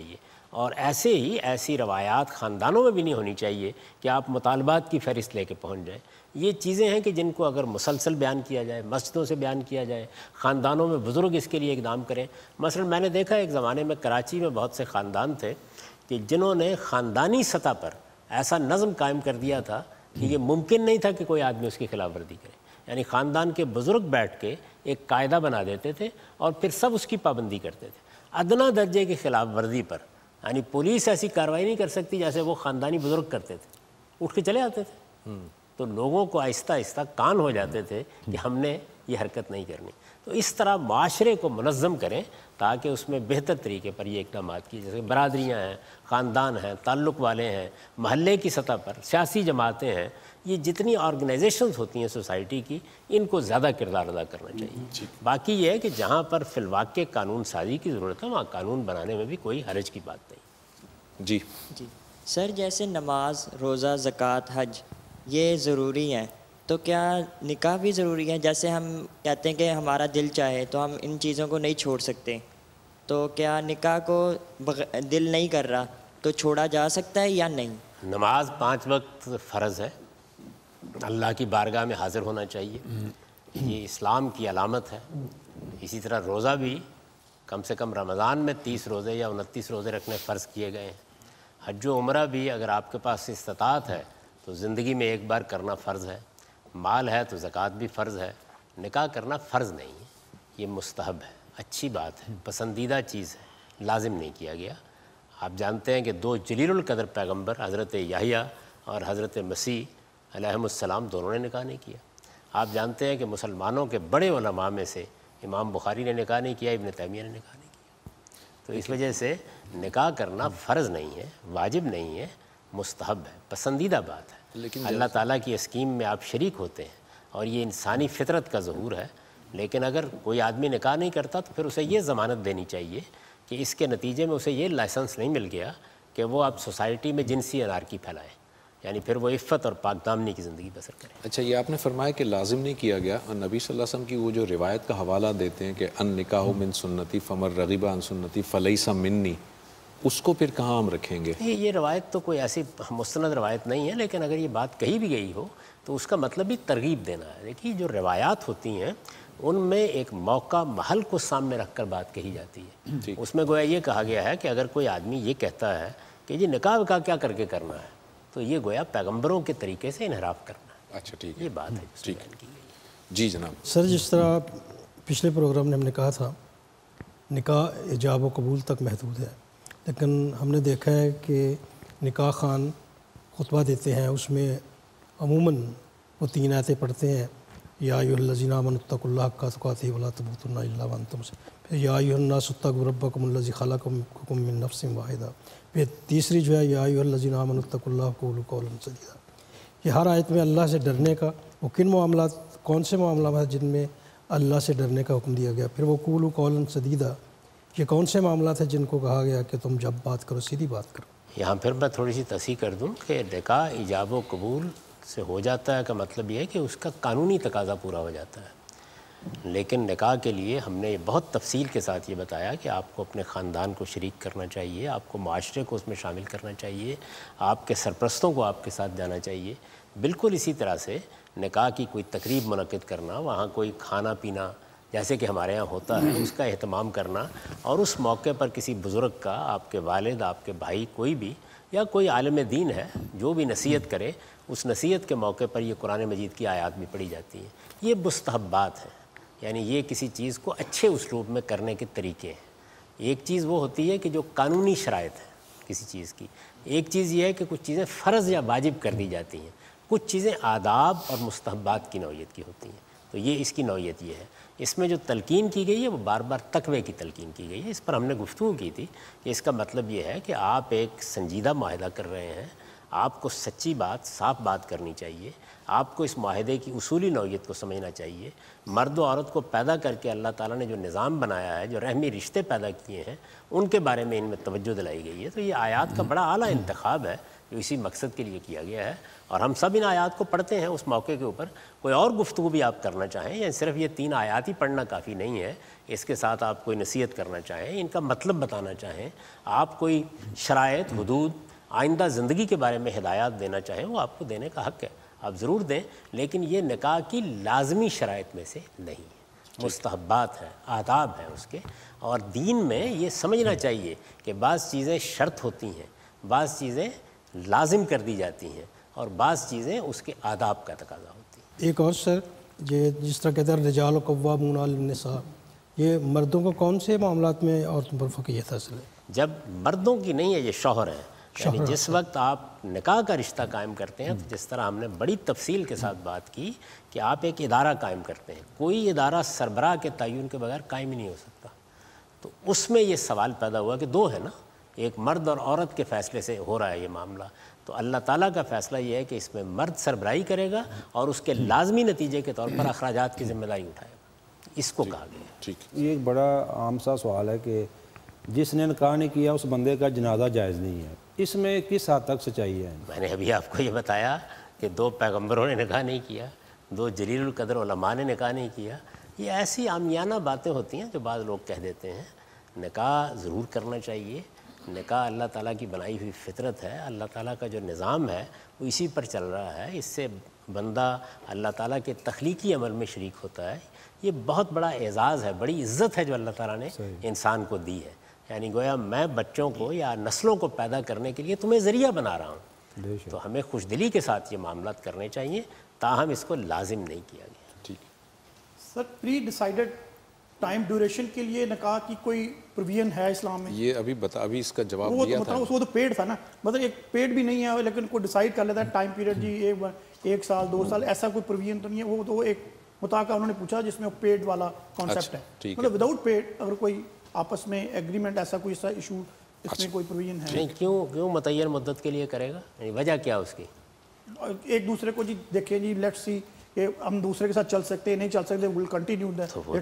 اور ایسے ہی ایسی روایات خاندانوں میں بھی نہیں ہونی چاہیے کہ آپ مطالبات کی فہرست لے کے پہنچ جائیں. یہ چیزیں ہیں کہ جن کو اگر مسلسل بیان کیا جائے، مسجدوں سے بیان کیا جائے، خاندانوں میں بزرگ اس کے لیے اقدام کریں. مثلا میں نے دیکھا ایک زمانے میں کراچی میں بہت سے خاندان تھے کہ جنہوں نے خاندانی سطح پر ایسا نظم قائم کر دیا تھا کہ یہ ممکن نہیں تھا کہ کوئی آدمی اس کی خلاف ورزی کرے. یعنی خاندان کے بزرگ بیٹھ کے ایک قاعدہ بنا دیتے تھے اور پھر سب اس کی پابندی کرتے تھے. ادنا درجے کی خلاف ورزی پر یعنی پولیس ایسی کارروائی نہیں کر سکتی جیسے وہ خاندانی بزرگ کرتے تھے، اٹھ کے چلے آتے تھے. تو لوگوں کو آہستہ آہستہ کان ہو جاتے تھے کہ ہم نے یہ حرکت نہیں کرنی. تو اس طرح معاشرے کو منظم کریں تاکہ اس میں بہتر طریقے پر یہ اقدامات کی، جیسے برادریاں ہیں، خاندان ہیں، تعلق والے ہیں، محلے کی سطح پر سیاسی جماعتیں ہیں، یہ جتنی آرگنائزیشنز ہوتی ہیں سوسائٹی کی، ان کو زیادہ کردار ادا کرنا چاہیے. باقی یہ ہے کہ جہاں پر فی الواقع قانون سازی کی ضرورت ہے وہاں قانون بنانے میں بھی کوئی حرج کی بات نہیں. جی جی سر، جیسے نماز، روزہ، زکوٰۃ، حج یہ ضروری ہیں، تو کیا نکاح بھی ضروری ہے؟ جیسے ہم کہتے ہیں کہ ہمارا دل چاہے تو ہم ان چیزوں کو نہیں چھوڑ سکتے، تو کیا نکاح کو دل نہیں کر رہا تو چھوڑا جا سکتا ہے یا نہیں؟ نماز پانچ وقت فرض ہے، اللہ کی بارگاہ میں حاضر ہونا چاہیے، یہ اسلام کی علامت ہے. اسی طرح روزہ بھی کم سے کم رمضان میں تیس روزے یا انتیس روزے رکھنے فرض کیے گئے ہیں. حج و عمرہ بھی اگر آپ کے پاس استطاعت ہے تو زندگی میں ایک بار کرنا فرض ہے. مال ہے تو زکوٰۃ بھی فرض ہے. نکاح کرنا فرض نہیں ہے، یہ مستحب ہے، اچھی بات ہے، پسندیدہ چیز ہے، لازم نہیں کیا گیا. آپ جانتے ہیں کہ دو جلیل القدر پیغمبر حضرت یحییٰ اور حضرت مسیح علیہم السلام دونوں نے نکاح نہیں کیا. آپ جانتے ہیں کہ مسلمانوں کے بڑے علماء میں سے امام بخاری نے نکاح نہیں کیا، ابن تیمیہ نے نکاح نہیں کیا. تو اس وجہ سے نکاح کرنا فرض نہیں ہے، واجب نہیں ہے، مستحب ہے، پسندیدہ بات ہے. لیکن اللہ تعالیٰ کی اسکیم میں آپ شریک ہوتے ہیں اور یہ انسانی فطرت کا ظہور ہے. لیکن اگر کوئی آدمی نکاح نہیں کرتا تو پھر اسے یہ ضمانت دینی چاہیے کہ اس کے نتیجے میں اسے یہ لائسنس نہیں مل گیا کہ وہ اب سوسائٹی میں جنسی انارکی پھیلائے، یعنی پھر وہ عفت اور پاک دامنی کی زندگی بسر کرے. اچھا، یہ آپ نے فرمایا کہ لازم نہیں کیا گیا، اور نبی صلی اللہ علیہ وسلم کی وہ جو روایت کا حوالہ دیتے ہیں کہ ان نکاح من سنتی فمن رغب عن سنتی فلیس منی، اس کو پھر کہاں ہم رکھیں گے؟ یہ روایت تو کوئی ایسی مستند روایت نہیں ہے، لیکن اگر یہ بات کہی بھی گئی ہو تو اس کا مطلب بھی ترغیب دینا ہے. دیکھیے جو روایات ہوتی ہیں ان میں ایک موقع محل کو سامنے رکھ کر بات کہی جاتی ہے. اس میں گویا یہ کہا گیا ہے کہ اگر کوئی آدمی یہ کہتا ہے کہ جی نکاح وکاح کیا کر کے کرنا ہے، تو یہ گویا پیغمبروں کے طریقے سے انحراف کرنا ہے. اچھا ٹھیک ہے، یہ بات ہے ٹھیک ہے. جی جناب. سر، جس طرح پچھلے پروگرام میں ہم نے کہا تھا نکاح ایجاب و قبول تک محدود ہے، لیکن ہم نے دیکھا ہے کہ نکاح خان خطبہ دیتے ہیں، اس میں عموماً وہ تین آیتیں پڑھتے ہیں، یا ایھا الذین آمنوا اتقوا اللہ حق تقاتہ ولا تموتن الا وانتم مسلمون. پھر یا ایھا الناس اتقوا ربکم الذی خلقکم من نفس واحدہ. پھر تیسری جو ہے یا ایھا الذین آمنوا اتقوا اللہ وقولوا قولا سدیدا. یہ ہر آیت میں اللہ سے ڈرنے کا، وہ کن معاملات، کون سے معاملات ہیں جن میں اللہ سے ڈرنے کا حکم دیا گیا. پھر وہ قولوا قولا سدیدا، یہ کون سے معاملات ہیں جن کو کہا گیا کہ تم جب بات کرو سیدھی بات کرو. یہاں پھر میں تھوڑی سی تصحیح کر دوں کہ نکاح ایجاب و قبول سے ہو جاتا ہے کا مطلب یہ ہے کہ اس کا قانونی تقاضا پورا ہو جاتا ہے. لیکن نکاح کے لیے ہم نے بہت تفصیل کے ساتھ یہ بتایا کہ آپ کو اپنے خاندان کو شریک کرنا چاہیے، آپ کو معاشرے کو اس میں شامل کرنا چاہیے، آپ کے سرپرستوں کو آپ کے ساتھ جانا چاہیے. بالکل اسی طرح سے نکاح کی کوئی تقریب منعقد کرنا، وہاں کوئی کھانا پینا جیسے کہ ہمارے ہاں ہوتا ہے اس کا اہتمام کرنا، اور اس موقع پر کسی بزرگ کا، آپ کے والد، آپ کے بھائی، کوئی بھی یا کوئی عالم دین ہے جو بھی نصیحت کرے، اس نصیحت کے موقع پر یہ قرآن مجید کی آیات بھی پڑھی جاتی ہیں. یہ مستحبات ہیں، یعنی یہ کسی چیز کو اچھے اسلوب میں کرنے کے طریقے ہیں. ایک چیز وہ ہوتی ہے کہ جو قانونی شرائط ہے کسی چیز کی، ایک چیز یہ ہے کہ کچھ چیزیں فرض یا واجب کر دی جاتی ہیں، کچھ چیزیں آداب اور مستحبات کی نوعیت کی ہوتی ہیں. تو یہ اس کی نوعیت یہ ہے. اس میں جو تلقین کی گئی ہے وہ بار بار تقوی کی تلقین کی گئی ہے. اس پر ہم نے گفتگو کی تھی کہ اس کا مطلب یہ ہے کہ آپ ایک سنجیدہ معاہدہ کر رہے ہیں، آپ کو سچی بات صاف بات کرنی چاہیے، آپ کو اس معاہدے کی اصولی نوعیت کو سمجھنا چاہیے۔ مرد و عورت کو پیدا کر کے اللہ تعالیٰ نے جو نظام بنایا ہے، جو رحمی رشتے پیدا کیے ہیں، ان کے بارے میں ان میں توجہ دلائی گئی ہے۔ تو یہ آیات کا بڑا اعلیٰ انتخاب ہے جو اسی مقصد کے لیے کیا گیا ہے، اور ہم سب ان آیات کو پڑھتے ہیں اس موقع کے اوپر۔ کوئی اور گفتگو بھی آپ کرنا چاہیں، یا صرف یہ تین آیات ہی پڑھنا کافی نہیں ہے، اس کے ساتھ آپ کوئی نصیحت کرنا چاہیں، ان کا مطلب بتانا چاہیں، آپ کوئی شرائط، حدود، آئندہ زندگی کے بارے میں ہدایات دینا چاہیں، وہ آپ کو دینے کا حق ہے، آپ ضرور دیں، لیکن یہ نکاح کی لازمی شرائط میں سے نہیں ہے، مستحبات ہیں، آداب ہیں اس کے۔ اور دین میں یہ سمجھنا چاہیے کہ بعض چیزیں شرط ہوتی ہیں، بعض چیزیں لازم کر دی جاتی ہیں، اور بعض چیزیں اس کے آداب کا تقاضا ہوتی ہیں۔ ایک اور سر، یہ جس طرح کہتے ہیں رجال و قوامون علی النساء، یہ مردوں کو کون سے معاملات میں عورتوں پر فقیت حاصل ہے؟ جب مردوں کی نہیں ہے، یہ شوہر ہیں، یعنی جس وقت آپ نکاح کا رشتہ قائم کرتے ہیں، تو جس طرح ہم نے بڑی تفصیل کے ساتھ بات کی کہ آپ ایک ادارہ قائم کرتے ہیں، کوئی ادارہ سربراہ کے تعین کے بغیر قائم ہی نہیں ہو سکتا، تو اس میں یہ سوال پیدا ہوا کہ دو ہے نا، ایک مرد اور عورت کے فیصلے سے ہو رہا ہے یہ معاملہ، تو اللہ تعالیٰ کا فیصلہ یہ ہے کہ اس میں مرد سربراہی کرے گا اور اس کے لازمی نتیجے کے طور پر اخراجات کی ذمہ داری اٹھائے گا، اس کو کہا گیا۔ ٹھیک، یہ ایک بڑا عام سا سوال ہے کہ جس نے نکاح نہیں کیا اس بندے کا جنازہ جائز نہیں ہے، اس میں کس حد تک سچائی ہے؟ میں نے ابھی آپ کو یہ بتایا کہ دو پیغمبروں نے نکاح نہیں کیا، دو جلیل القدر علماء نے نکاح نہیں کیا، یہ ایسی عامیانہ باتیں ہوتی ہیں جو بعض لوگ کہہ دیتے ہیں۔ نکاح ضرور کرنا چاہیے، نکاح اللہ تعالیٰ کی بنائی ہوئی فطرت ہے، اللہ تعالیٰ کا جو نظام ہے وہ اسی پر چل رہا ہے، اس سے بندہ اللہ تعالیٰ کے تخلیقی عمل میں شریک ہوتا ہے۔ یہ بہت بڑا اعزاز ہے، بڑی عزت ہے جو اللہ تعالیٰ نے انسان کو دی ہے، یعنی گویا میں بچوں کو یا نسلوں کو پیدا کرنے کے لیے تمہیں ذریعہ بنا رہا ہوں، تو ہمیں خوش دلی کے ساتھ یہ معاملات کرنے چاہیے، تاہم اس کو لازم نہیں کیا گیا۔ ٹھیک sir, pre decided time duration کے لیے نکاح کی کوئی پروویژن ہے اسلام میں؟ یہ ابھی بتا ابھی اس کا جواب وہ دیا تو تھا، مطلب وہ تو پیڈ تھا نا، مطلب ایک پیڈ بھی نہیں ہے لیکن کوئی ڈیسائیڈ کر لیتا ہے ٹائم پیریڈ، جی ایک ایک سال دو سال، ایسا کوئی پروویژن تو نہیں ہے، وہ تو ایک مطاع کا انہوں نے پوچھا جس میں پیڈ والا کانسیپٹ ہے، مطلب وداؤٹ پیڈ اگر کوئی آپس میں ایگریمنٹ ایسا کوئی ایسا ایشو اس میں کوئی پروویژن ہے؟ نہیں، کیوں کیوں متعین مدت کے لیے کرے گا، یعنی وجہ کیا اس کی؟ ایک دوسرے کو جی دیکھیں جی لیٹس سی کہ ہم دوسرے کے ساتھ چل سکتے ہیں، نہیں چل سکتے، ول کنٹینیو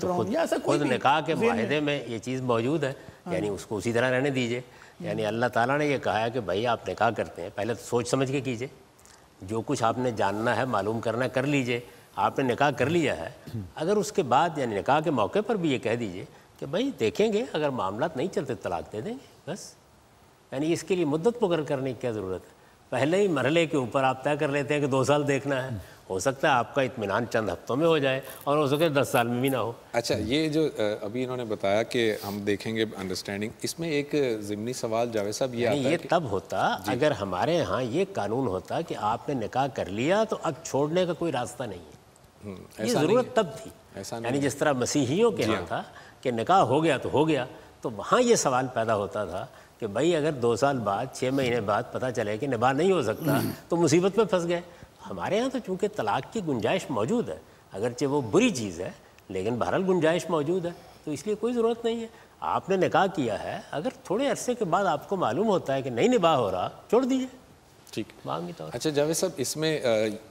خود نکاح کے معاہدے میں یہ چیز موجود ہے، یعنی اس کو اسی طرح رہنے دیجئے۔ یعنی اللہ تعالیٰ نے یہ کہا ہے کہ بھائی آپ نکاح کرتے ہیں، پہلے تو سوچ سمجھ کے کیجئے، جو کچھ آپ نے جاننا ہے معلوم کرنا ہے کر لیجئے، آپ نے نکاح کر لیا ہے، اگر اس کے بعد یعنی نکاح کے موقع پر بھی یہ کہہ دیجئے کہ بھائی دیکھیں گے، اگر معاملات نہیں چلتے طلاق دے دیں گے، بس، یعنی اس کے لیے مدت مقرر کرنے کی کیا ضرورت ہے؟ پہلے ہی مرحلے کے اوپر آپ طے کر لیتے ہیں کہ دو سال دیکھنا ہے، ہو سکتا ہے آپ کا اطمینان چند ہفتوں میں ہو جائے اور ہو سکے دس سال میں بھی نہ ہو۔ اچھا، یہ جو ابھی انہوں نے بتایا کہ ہم دیکھیں گے انڈرسٹینڈنگ، اس میں ایک ضمنی سوال جاوید صاحب یہ آتا ہے، یہ تب ہوتا اگر ہمارے ہاں یہ قانون ہوتا کہ آپ نے نکاح کر لیا تو اب چھوڑنے کا کوئی راستہ نہیں ہے، یہ ضرورت تب تھی، یعنی جس طرح مسیحیوں کے ہاں تھا کہ نکاح ہو گیا تو ہو گیا، تو وہاں یہ سوال پیدا ہوتا تھا کہ بھائی اگر دو سال بعد چھ مہینے بعد پتہ چلے کہ نباہ نہیں ہو سکتا تو مصیبت میں پھنس گئے۔ ہمارے ہاں تو چونکہ طلاق کی گنجائش موجود ہے، اگرچہ وہ بری چیز ہے لیکن بہرحال گنجائش موجود ہے، تو اس لیے کوئی ضرورت نہیں ہے۔ آپ نے نکاح کیا ہے، اگر تھوڑے عرصے کے بعد آپ کو معلوم ہوتا ہے کہ نہیں نباہ ہو رہا، چھوڑ دیجیے، ٹھیک معاملی طور۔ اچھا جاوید صاحب، اس میں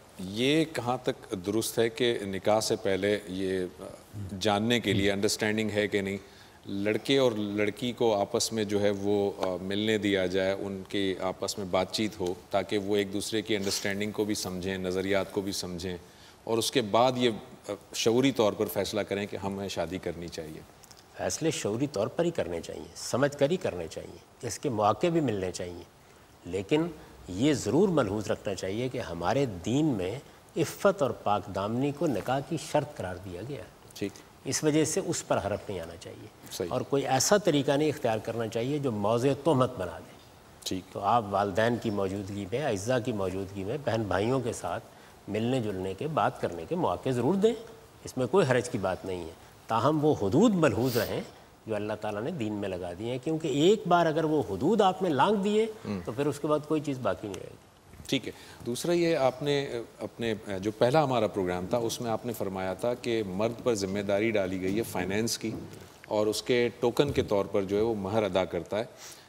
یہ کہاں تک درست ہے کہ نکاح سے پہلے یہ جاننے کے لیے انڈرسٹینڈنگ ہے کہ نہیں، لڑکے اور لڑکی کو آپس میں جو ہے وہ ملنے دیا جائے، ان کے آپس میں بات چیت ہو تاکہ وہ ایک دوسرے کی انڈرسٹینڈنگ کو بھی سمجھیں، نظریات کو بھی سمجھیں، اور اس کے بعد یہ شعوری طور پر فیصلہ کریں کہ ہمیں شادی کرنی چاہیے؟ فیصلے شعوری طور پر ہی کرنے چاہیے، سمجھ کر ہی کرنے چاہیے، اس کے مواقع بھی ملنے چاہیے، لیکن یہ ضرور ملحوظ رکھنا چاہیے کہ ہمارے دین میں عفت اور پاک دامنی کو نکاح کی شرط قرار دیا گیا ہے، ٹھیک، اس وجہ سے اس پر حرف نہیں آنا چاہیے، صحیح، اور کوئی ایسا طریقہ نہیں اختیار کرنا چاہیے جو موضع تہمت بنا دے، ٹھیک، تو آپ والدین کی موجودگی میں، اعزاء کی موجودگی میں بہن بھائیوں کے ساتھ ملنے جلنے کے، بات کرنے کے مواقع ضرور دیں، اس میں کوئی حرج کی بات نہیں ہے، تاہم وہ حدود ملحوظ رہیں جو اللہ تعالیٰ نے دین میں لگا دی ہیں، کیونکہ ایک بار اگر وہ حدود آپ نے لانگ دیے تو پھر اس کے بعد کوئی چیز باقی نہیں رہے گی۔ ٹھیک ہے۔ دوسرا یہ آپ نے اپنے جو پہلا ہمارا پروگرام تھا اس میں آپ نے فرمایا تھا کہ مرد پر ذمہ داری ڈالی گئی ہے فائنینس کی، اور اس کے ٹوکن کے طور پر جو ہے وہ مہر ادا کرتا ہے،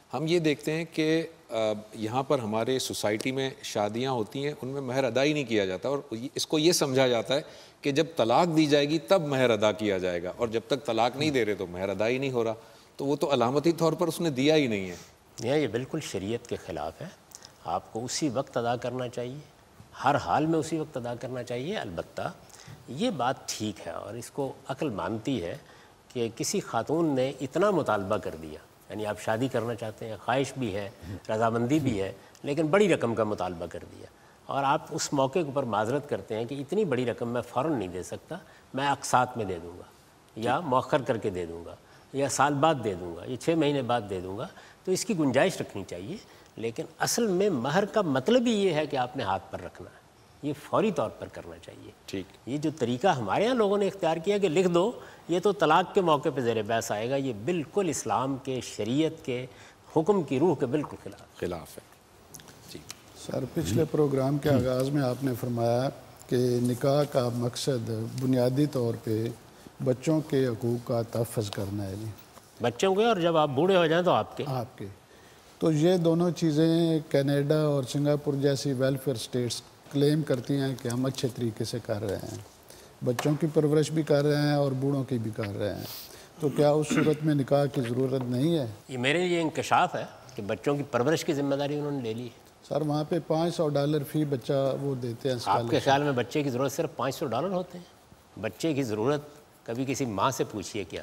ہم یہ دیکھتے ہیں کہ یہاں پر ہمارے سوسائٹی میں شادیاں ہوتی ہیں، ان میں مہر ادا ہی نہیں کیا جاتا، اور اس کو یہ سمجھا جاتا ہے کہ جب طلاق دی جائے گی تب مہر ادا کیا جائے گا، اور جب تک طلاق نہیں دے رہے تو مہر ادا ہی نہیں ہو رہا، تو وہ تو علامتی طور پر اس نے دیا ہی نہیں ہے۔ یہ بالکل شریعت کے خلاف ہے، آپ کو اسی وقت ادا کرنا چاہیے، ہر حال میں اسی وقت ادا کرنا چاہیے۔ البتہ یہ بات ٹھیک ہے اور اس کو عقل مانتی ہے کہ کسی خاتون نے اتنا مطالبہ کر دیا، یعنی آپ شادی کرنا چاہتے ہیں، خواہش بھی ہے، رضامندی بھی ہے، لیکن بڑی رقم کا مطالبہ کر دیا، اور آپ اس موقع کے اوپر معذرت کرتے ہیں کہ اتنی بڑی رقم میں فوراً نہیں دے سکتا، میں اقساط میں دے دوں گا یا مؤخر کر کے دے دوں گا یا سال بعد دے دوں گا یا چھ مہینے بعد دے دوں گا، تو اس کی گنجائش رکھنی چاہیے۔ لیکن اصل میں مہر کا مطلب ہی یہ ہے کہ آپ نے ہاتھ پر رکھنا ہے، یہ فوری طور پر کرنا چاہیے۔ ٹھیک، یہ جو طریقہ ہمارے یہاں لوگوں نے اختیار کیا کہ لکھ دو، یہ تو طلاق کے موقع پہ زیر بحث آئے گا، یہ بالکل اسلام کے، شریعت کے حکم کی روح کے بالکل خلاف خلاف ہے۔ جی سر، پچھلے پروگرام کے آغاز میں آپ نے فرمایا کہ نکاح کا مقصد بنیادی طور پہ بچوں کے حقوق کا تحفظ کرنا ہے، جی بچوں کے، اور جب آپ بوڑھے ہو جائیں تو آپ کے آپ کے تو یہ دونوں چیزیں کینیڈا اور سنگاپور جیسی ویلفیئر سٹیٹس کلیم کرتی ہیں کہ ہم اچھے طریقے سے کر رہے ہیں، بچوں کی پرورش بھی کر رہے ہیں اور بوڑھوں کی بھی کر رہے ہیں، تو کیا اس صورت میں نکاح کی ضرورت نہیں ہے؟ یہ میرے لیے انکشاف ہے کہ بچوں کی پرورش کی ذمہ داری انہوں نے لے لی ہے۔ سر وہاں پہ پانچ سو ڈالر فی بچہ وہ دیتے ہیں۔ آپ کے خیال میں بچے کی ضرورت صرف پانچ سو ڈالر ہوتے ہیں؟ بچے کی ضرورت کبھی کسی ماں سے پوچھیے کیا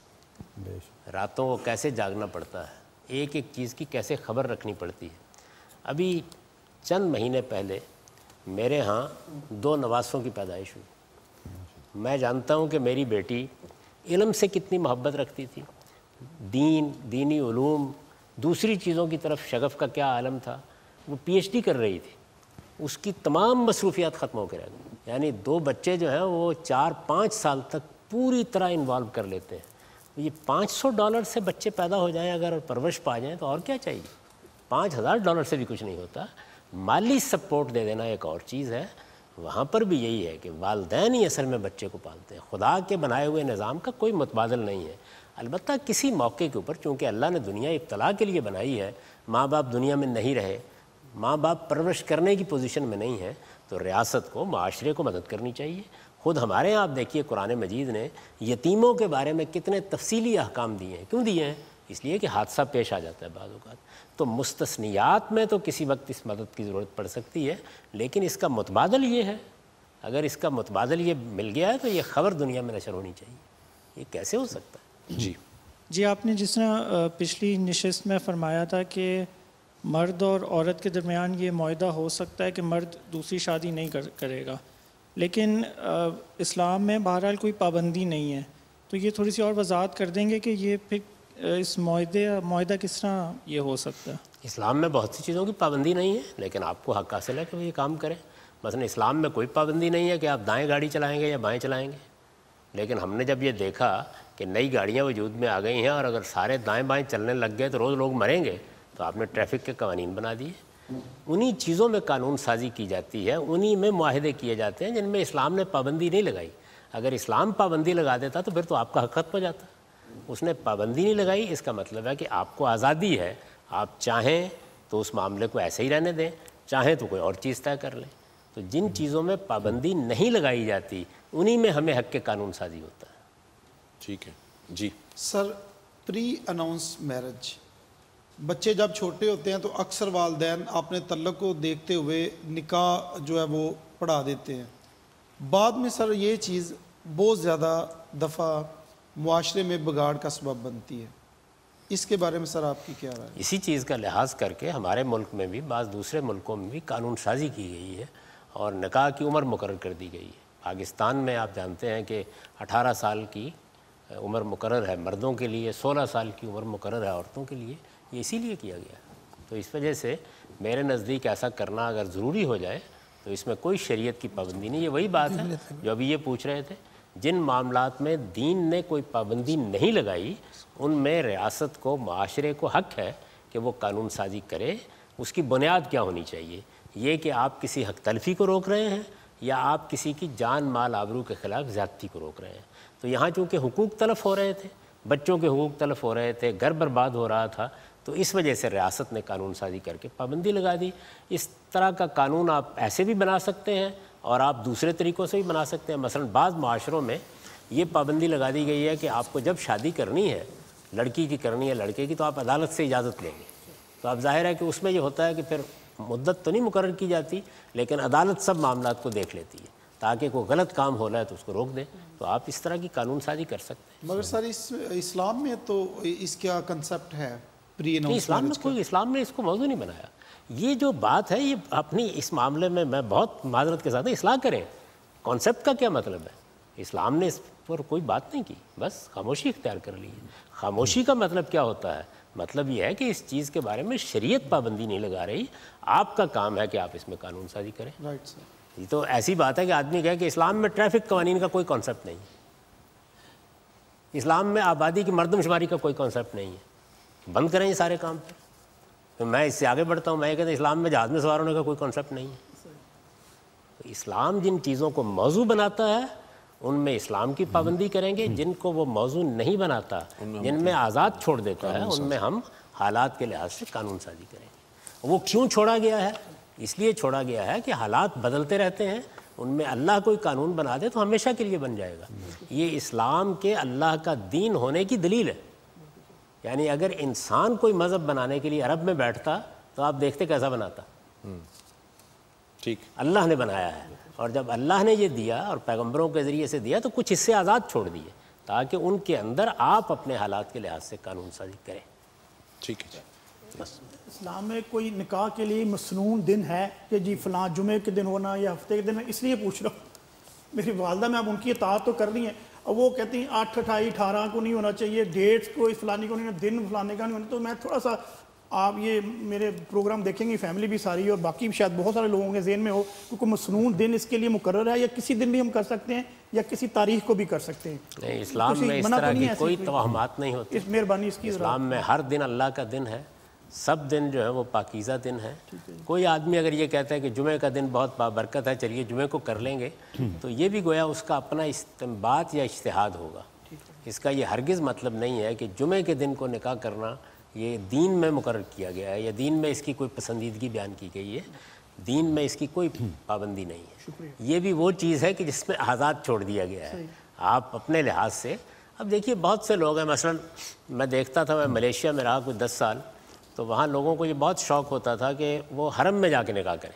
ہے، راتوں کو کیسے جاگنا پڑتا ہے، ایک ایک چیز کی کیسے خبر رکھنی پڑتی ہے۔ ابھی چند مہینے پہلے میرے ہاں دو نواسوں کی پیدائش ہوئی۔ میں جانتا ہوں کہ میری بیٹی علم سے کتنی محبت رکھتی تھی، دین، دینی علوم، دوسری چیزوں کی طرف شغف کا کیا عالم تھا۔ وہ پی ایچ ڈی کر رہی تھی، اس کی تمام مصروفیات ختم ہو کے رہ گئی۔ یعنی دو بچے جو ہیں وہ چار پانچ سال تک پوری طرح انوالو کر لیتے ہیں۔ یہ پانچ سو ڈالر سے بچے پیدا ہو جائیں اگر پرورش پا جائیں تو اور کیا چاہیے؟ پانچ ہزار ڈالر سے بھی کچھ نہیں ہوتا۔ مالی سپورٹ دے دینا ایک اور چیز ہے، وہاں پر بھی یہی ہے کہ والدین ہی اصل میں بچے کو پالتے ہیں، خدا کے بنائے ہوئے نظام کا کوئی متبادل نہیں ہے۔ البتہ کسی موقع کے اوپر چونکہ اللہ نے دنیا ابتلا کے لیے بنائی ہے، ماں باپ دنیا میں نہیں رہے، ماں باپ پرورش کرنے کی پوزیشن میں نہیں ہے، تو ریاست کو، معاشرے کو مدد کرنی چاہیے۔ خود ہمارے یہاں آپ دیکھیے قرآن مجید نے یتیموں کے بارے میں کتنے تفصیلی احکام دیے ہیں۔ کیوں دیے ہیں؟ اس لیے کہ حادثہ پیش آ جاتا ہے بعض اوقات، تو مستثنیات میں تو کسی وقت اس مدد کی ضرورت پڑ سکتی ہے، لیکن اس کا متبادل یہ ہے، اگر اس کا متبادل یہ مل گیا ہے تو یہ خبر دنیا میں نشر ہونی چاہیے۔ یہ کیسے ہو سکتا ہے؟ جی جی آپ نے جس طرح پچھلی نشست میں فرمایا تھا کہ مرد اور عورت کے درمیان یہ معاہدہ ہو سکتا ہے کہ مرد دوسری شادی نہیں کر کرے گا، لیکن اسلام میں بہرحال کوئی پابندی نہیں ہے، تو یہ تھوڑی سی اور وضاحت کر دیں گے کہ یہ پھر اس معاہدے معاہدہ کس طرح یہ ہو سکتا ہے؟ اسلام میں بہت سی چیزوں کی پابندی نہیں ہے، لیکن آپ کو حق حاصل ہے کہ وہ یہ کام کریں۔ مثلا اسلام میں کوئی پابندی نہیں ہے کہ آپ دائیں گاڑی چلائیں گے یا بائیں چلائیں گے، لیکن ہم نے جب یہ دیکھا کہ نئی گاڑیاں وجود میں آ گئی ہیں اور اگر سارے دائیں بائیں چلنے لگ گئے تو روز لوگ مریں گے، تو آپ نے ٹریفک کے قوانین بنا دیے۔ انہی چیزوں میں قانون سازی کی جاتی ہے، انہی میں معاہدے کیے جاتے ہیں جن میں اسلام نے پابندی نہیں لگائی۔ اگر اسلام پابندی لگا دیتا تو پھر تو آپ کا حق ختم ہو جاتا۔ اس نے پابندی نہیں لگائی، اس کا مطلب ہے کہ آپ کو آزادی ہے، آپ چاہیں تو اس معاملے کو ایسے ہی رہنے دیں، چاہیں تو کوئی اور چیز طے کر لیں۔ تو جن چیزوں میں پابندی نہیں لگائی جاتی انہی میں ہمیں حق کے قانون سازی ہوتا ہے۔ ٹھیک ہے جی سر، پری اناؤنس میرج، بچے جب چھوٹے ہوتے ہیں تو اکثر والدین اپنے تعلق کو دیکھتے ہوئے نکاح جو ہے وہ پڑھا دیتے ہیں، بعد میں سر یہ چیز بہت زیادہ دفعہ معاشرے میں بگاڑ کا سبب بنتی ہے، اس کے بارے میں سر آپ کی کیا رائے ہے؟ اسی چیز کا لحاظ کر کے ہمارے ملک میں بھی بعض دوسرے ملکوں میں بھی قانون سازی کی گئی ہے اور نکاح کی عمر مقرر کر دی گئی ہے۔ پاکستان میں آپ جانتے ہیں کہ اٹھارہ سال کی عمر مقرر ہے مردوں کے لیے، سولہ سال کی عمر مقرر ہے عورتوں کے لیے۔ یہ اسی لیے کیا گیا ہے، تو اس وجہ سے میرے نزدیک ایسا کرنا اگر ضروری ہو جائے تو اس میں کوئی شریعت کی پابندی نہیں۔ یہ وہی بات ہے جو ابھی یہ پوچھ رہے تھے، جن معاملات میں دین نے کوئی پابندی نہیں لگائی ان میں ریاست کو، معاشرے کو حق ہے کہ وہ قانون سازی کرے۔ اس کی بنیاد کیا ہونی چاہیے؟ یہ کہ آپ کسی حق تلفی کو روک رہے ہیں یا آپ کسی کی جان مال آبرو کے خلاف زیادتی کو روک رہے ہیں۔ تو یہاں چونکہ حقوق تلف ہو رہے تھے، بچوں کے حقوق تلف ہو رہے تھے، گھر برباد ہو رہا تھا، تو اس وجہ سے ریاست نے قانون سازی کر کے پابندی لگا دی. اس طرح کا قانون آپ ایسے بھی بنا سکتے ہیں اور آپ دوسرے طریقوں سے بھی بنا سکتے ہیں. مثلا بعض معاشروں میں یہ پابندی لگا دی گئی ہے کہ آپ کو جب شادی کرنی ہے, لڑکی کی کرنی ہے لڑکے کی, تو آپ عدالت سے اجازت لیں گے. تو اب ظاہر ہے کہ اس میں یہ ہوتا ہے کہ پھر مدت تو نہیں مقرر کی جاتی, لیکن عدالت سب معاملات کو دیکھ لیتی ہے تاکہ کوئی غلط کام ہو رہا ہے تو اس کو روک دیں. تو آپ اس طرح کی قانون سازی کر سکتے ہیں. مگر سر اس اسلام میں تو اس کا کنسپٹ ہے پری نہیں, اسلام میں کوئی اسلام نے اس کو موضوع نہیں بنایا. یہ جو بات ہے یہ اپنی اس معاملے میں میں بہت معذرت کے ساتھ اصلاح کریں. کانسیپٹ کا کیا مطلب ہے؟ اسلام نے اس پر کوئی بات نہیں کی, بس خاموشی اختیار کر لی ہے. خاموشی کا مطلب کیا ہوتا ہے؟ مطلب یہ ہے کہ اس چیز کے بارے میں شریعت پابندی نہیں لگا رہی, آپ کا کام ہے کہ آپ اس میں قانون سازی کریں. Right sir. یہ تو ایسی بات ہے کہ آدمی کہے کہ اسلام میں ٹریفک قوانین کا کوئی کانسیپٹ نہیں ہے, اسلام میں آبادی کی مردم شماری کا کوئی کانسیپٹ نہیں ہے, بند کریں یہ سارے کام پہ. تو میں اس سے آگے بڑھتا ہوں, میں یہ کہتا ہوں اسلام میں جہاز میں سوار ہونے کا کوئی کانسیپٹ نہیں ہے. تو اسلام جن چیزوں کو موضوع بناتا ہے ان میں اسلام کی پابندی کریں گے, جن کو وہ موضوع نہیں بناتا, جن میں آزاد چھوڑ دیتا ہے, ان میں ہم حالات کے لحاظ سے قانون سازی کریں گے. وہ کیوں چھوڑا گیا ہے؟ اس لیے چھوڑا گیا ہے کہ حالات بدلتے رہتے ہیں, ان میں اللہ کوئی قانون بنا دے تو ہمیشہ کے لیے بن جائے گا. یہ اسلام کے اللہ کا دین ہونے کی دلیل ہے. یعنی اگر انسان کوئی مذہب بنانے کے لیے عرب میں بیٹھتا تو آپ دیکھتے کیسا بناتا. ٹھیک, اللہ نے بنایا ہے, اور جب اللہ نے یہ دیا اور پیغمبروں کے ذریعے سے دیا تو کچھ حصے آزاد چھوڑ دیے تاکہ ان کے اندر آپ اپنے حالات کے لحاظ سے قانون سازی کریں. ٹھیک ہے. اسلام میں کوئی نکاح کے لیے مسنون دن ہے کہ جی فلاں جمعے کے دن ہونا یا ہفتے کے دن؟ میں اس لیے پوچھ رہا ہوں, میری والدہ میں اب ان کی اطاعت تو کر لی ہیں, اور وہ کہتی ہیں آٹھ اٹھائی اٹھارہ کو نہیں ہونا چاہیے, ڈیٹس کو فلانی کو نہیں ہونا, دن فلانے کا نہیں ہونا. تو میں تھوڑا سا, آپ یہ میرے پروگرام دیکھیں گے فیملی بھی ساری اور باقی بھی شاید بہت سارے لوگوں کے ذہن میں ہو کہ کوئی مسنون دن اس کے لیے مقرر ہے, یا کسی دن بھی ہم کر سکتے ہیں یا کسی تاریخ کو بھی کر سکتے ہیں؟ نہیں, اسلام میں اس طرح کی کوئی توہمات نہیں ہوتی. اس مہربانی اس کی اسلام میں ہر دن اللہ کا دن ہے, سب دن جو ہے وہ پاکیزہ دن ہے. کوئی آدمی اگر یہ کہتا ہے کہ جمعہ کا دن بہت بابرکت ہے, چلیے جمعہ کو کر لیں گے, تو یہ بھی گویا اس کا اپنا استنباط یا اجتہاد ہوگا. اس کا یہ ہرگز مطلب نہیں ہے کہ جمعہ کے دن کو نکاح کرنا یہ دین میں مقرر کیا گیا ہے یا دین میں اس کی کوئی پسندیدگی بیان کی گئی ہے. دین میں اس کی کوئی پابندی نہیں ہے. یہ بھی وہ چیز ہے کہ جس میں آزاد چھوڑ دیا گیا ہے, آپ اپنے لحاظ سے. اب دیکھیے بہت سے لوگ ہیں, مثلا میں دیکھتا تھا, میں ملیشیا میں رہا کوئی دس سال, تو وہاں لوگوں کو یہ بہت شوق ہوتا تھا کہ وہ حرم میں جا کے نکاح کریں.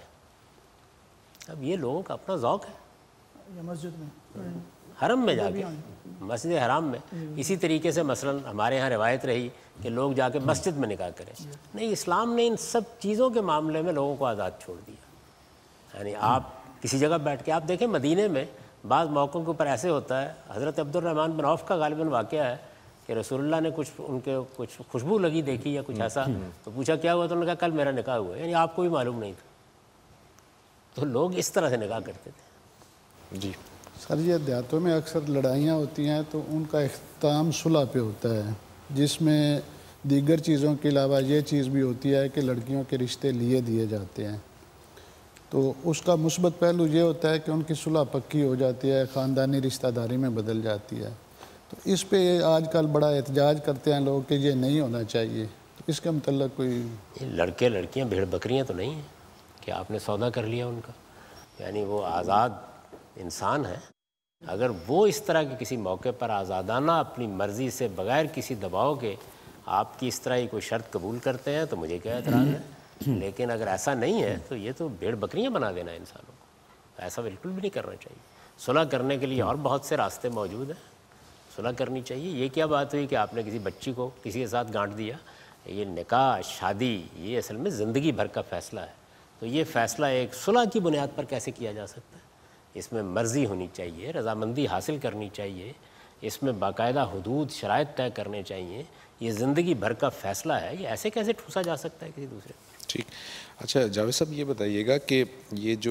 اب یہ لوگوں کا اپنا ذوق ہے, مسجد میں حرم میں جا کے, مسجد حرام میں. اسی طریقے سے مثلا ہمارے ہاں روایت رہی کہ لوگ جا کے مسجد میں نکاح کریں. نہیں, اسلام نے ان سب چیزوں کے معاملے میں لوگوں کو آزاد چھوڑ دیا. یعنی آپ کسی جگہ بیٹھ کے, آپ دیکھیں مدینے میں بعض موقعوں کے اوپر ایسے ہوتا ہے, حضرت عبد الرحمن بن عوف کا غالباً واقعہ ہے کہ رسول اللہ نے کچھ ان کے کچھ خوشبو لگی دیکھی یا کچھ ایسا, تو پوچھا کیا ہوا, تو انہوں نے کہا کل میرا نکاح ہوا ہے. یعنی آپ کو بھی معلوم نہیں تھا. تو لوگ اس طرح سے نکاح کرتے تھے. جی سر, یہ دیہاتوں میں اکثر لڑائیاں ہوتی ہیں تو ان کا اختتام صلح پہ ہوتا ہے, جس میں دیگر چیزوں کے علاوہ یہ چیز بھی ہوتی ہے کہ لڑکیوں کے رشتے لیے دیے جاتے ہیں. تو اس کا مثبت پہلو یہ ہوتا ہے کہ ان کی صلح پکی ہو جاتی ہے, خاندانی رشتہ داری میں بدل جاتی ہے. تو اس پہ آج کل بڑا احتجاج کرتے ہیں لوگ کہ یہ نہیں ہونا چاہیے. تو اس کے متعلق کوئی لڑکے لڑکیاں بھیڑ بکریاں تو نہیں ہیں کہ آپ نے سودا کر لیا ان کا. یعنی وہ آزاد انسان ہیں. اگر وہ اس طرح کے کسی موقع پر آزادانہ اپنی مرضی سے بغیر کسی دباؤ کے آپ کی اس طرح کی کوئی شرط قبول کرتے ہیں تو مجھے کیا اعتراض ہے. لیکن اگر ایسا نہیں ہے تو یہ تو بھیڑ بکریاں بنا دینا ہے انسانوں کو. ایسا بالکل بھی نہیں کرنا چاہیے. صلح کرنے کے لیے اور بہت سے راستے موجود ہیں, صلح کرنی چاہیے. یہ کیا بات ہوئی کہ آپ نے کسی بچی کو کسی کے ساتھ گانٹ دیا. یہ نکاح شادی یہ اصل میں زندگی بھر کا فیصلہ ہے. تو یہ فیصلہ ایک صلح کی بنیاد پر کیسے کیا جا سکتا ہے؟ اس میں مرضی ہونی چاہیے, رضامندی حاصل کرنی چاہیے, اس میں باقاعدہ حدود شرائط طے کرنے چاہیے. یہ زندگی بھر کا فیصلہ ہے, یہ ایسے کیسے ٹھوسا جا سکتا ہے کسی دوسرے. ٹھیک. اچھا جاوید صاحب یہ بتائیے گا کہ یہ جو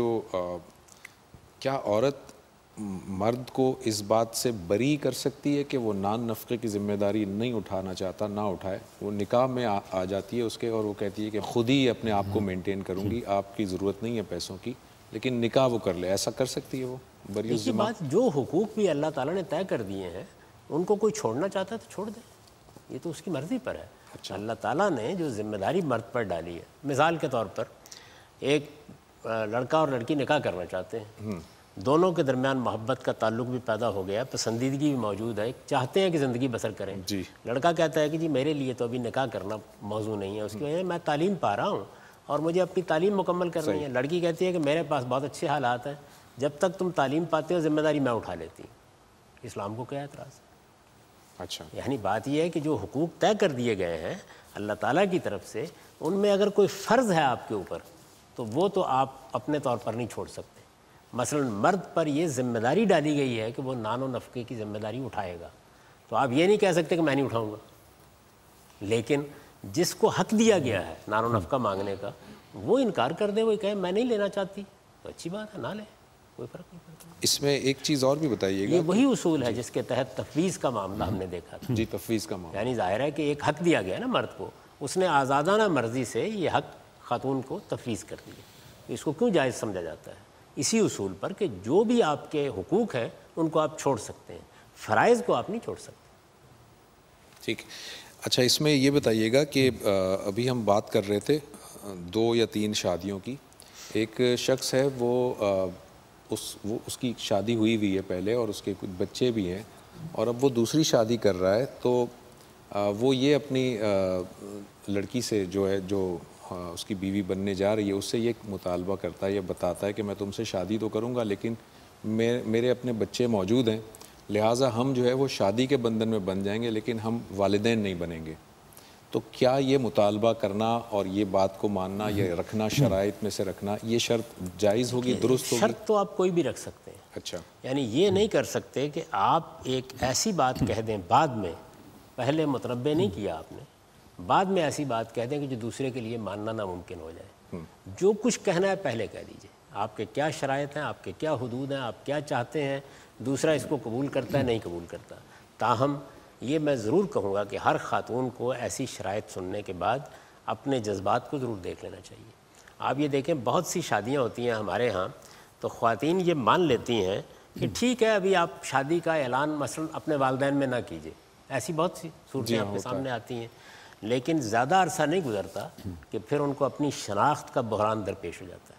کیا عورت مرد کو اس بات سے بری کر سکتی ہے کہ وہ نان نفقے کی ذمہ داری نہیں اٹھانا چاہتا, نہ اٹھائے, وہ نکاح میں آ جاتی ہے اس کے اور وہ کہتی ہے کہ خود ہی اپنے آپ کو مینٹین کروں گی, آپ کی ضرورت نہیں ہے پیسوں کی, لیکن نکاح وہ کر لے, ایسا کر سکتی ہے وہ بری اس ذمہ؟ بات جو حقوق بھی اللہ تعالیٰ نے طے کر دیے ہیں ان کو کوئی چھوڑنا چاہتا ہے تو چھوڑ دے, یہ تو اس کی مرضی پر ہے. اللہ تعالیٰ نے جو ذمہ داری مرد پر ڈالی ہے، مثال کے طور پر ایک لڑکا اور لڑکی نکاح کرنا چاہتے ہیں، دونوں کے درمیان محبت کا تعلق بھی پیدا ہو گیا، پسندیدگی بھی موجود ہے، چاہتے ہیں کہ زندگی بسر کریں. جی. لڑکا کہتا ہے کہ جی میرے لیے تو ابھی نکاح کرنا موضوع نہیں ہے، اس کی وجہ میں تعلیم پا رہا ہوں اور مجھے اپنی تعلیم مکمل کرنی ہے. لڑکی کہتی ہے کہ میرے پاس بہت اچھے حالات ہیں، جب تک تم تعلیم پاتے ہو ذمہ داری میں اٹھا لیتی ہوں. اسلام کو کیا اعتراض؟ اچھا، یعنی بات یہ ہے کہ جو حقوق طے کر دیے گئے ہیں اللہ تعالیٰ کی طرف سے، ان میں اگر کوئی فرض ہے آپ کے اوپر تو وہ تو آپ اپنے طور پر نہیں چھوڑ سکتے. مثلا مرد پر یہ ذمہ داری ڈالی گئی ہے کہ وہ نان و نفقے کی ذمہ داری اٹھائے گا، تو آپ یہ نہیں کہہ سکتے کہ میں نہیں اٹھاؤں گا. لیکن جس کو حق دیا گیا ہے نان و نفقہ مانگنے کا، وہ انکار کر دے، وہ کہے میں نہیں لینا چاہتی، تو اچھی بات ہے، نہ لے، کوئی فرق نہیں پڑتا. اس میں ایک چیز اور بھی بتائیے گا. یہ وہی اصول ہے جس کے تحت تفویض کا معاملہ ہم نے دیکھا تھا. جی، تفویض کا معاملہ. یعنی ظاہر ہے کہ ایک حق دیا گیا نا مرد کو، اس نے آزادانہ مرضی سے یہ حق خاتون کو تفویض کر دیا. اس کو کیوں جائز سمجھا جاتا ہے؟ اسی اصول پر کہ جو بھی آپ کے حقوق ہیں ان کو آپ چھوڑ سکتے ہیں، فرائض کو آپ نہیں چھوڑ سکتے. ٹھیک. اچھا، اس میں یہ بتائیے گا کہ ابھی ہم بات کر رہے تھے دو یا تین شادیوں کی. ایک شخص ہے وہ اس وہ اس کی شادی ہوئی ہوئی ہے پہلے اور اس کے کچھ بچے بھی ہیں، اور اب وہ دوسری شادی کر رہا ہے. تو وہ یہ اپنی لڑکی سے جو ہے جو اس کی بیوی بننے جا رہی ہے اس سے یہ مطالبہ کرتا ہے یا بتاتا ہے کہ میں تم سے شادی تو کروں گا لیکن میرے اپنے بچے موجود ہیں، لہٰذا ہم جو ہے وہ شادی کے بندھن میں بن جائیں گے لیکن ہم والدین نہیں بنیں گے. تو کیا یہ مطالبہ کرنا اور یہ بات کو ماننا یا رکھنا، شرائط میں سے رکھنا، یہ شرط جائز ہوگی، درست ہوگی؟ شرط تو آپ کوئی بھی رکھ سکتے ہیں. اچھا. یعنی یہ نہیں کر سکتے کہ آپ ایک ایسی بات کہہ دیں بعد میں، پہلے متنبع نہیں کیا آپ نے، بعد میں ایسی بات کہہ دیں کہ جو دوسرے کے لیے ماننا ناممکن ہو جائے. جو کچھ کہنا ہے پہلے کہہ دیجئے. آپ کے کیا شرائط ہیں، آپ کے کیا حدود ہیں، آپ کیا چاہتے ہیں، دوسرا اس کو قبول کرتا ہے نہیں قبول کرتا. تاہم یہ میں ضرور کہوں گا کہ ہر خاتون کو ایسی شرائط سننے کے بعد اپنے جذبات کو ضرور دیکھ لینا چاہیے. آپ یہ دیکھیں بہت سی شادیاں ہوتی ہیں ہمارے ہاں، تو خواتین یہ مان لیتی ہیں کہ ٹھیک ہے ابھی آپ شادی کا اعلان مثلا اپنے والدین میں نہ کیجیے. ایسی بہت سی صورتیں آپ کے سامنے آتی ہیں، لیکن زیادہ عرصہ نہیں گزرتا کہ پھر ان کو اپنی شناخت کا بحران درپیش ہو جاتا ہے،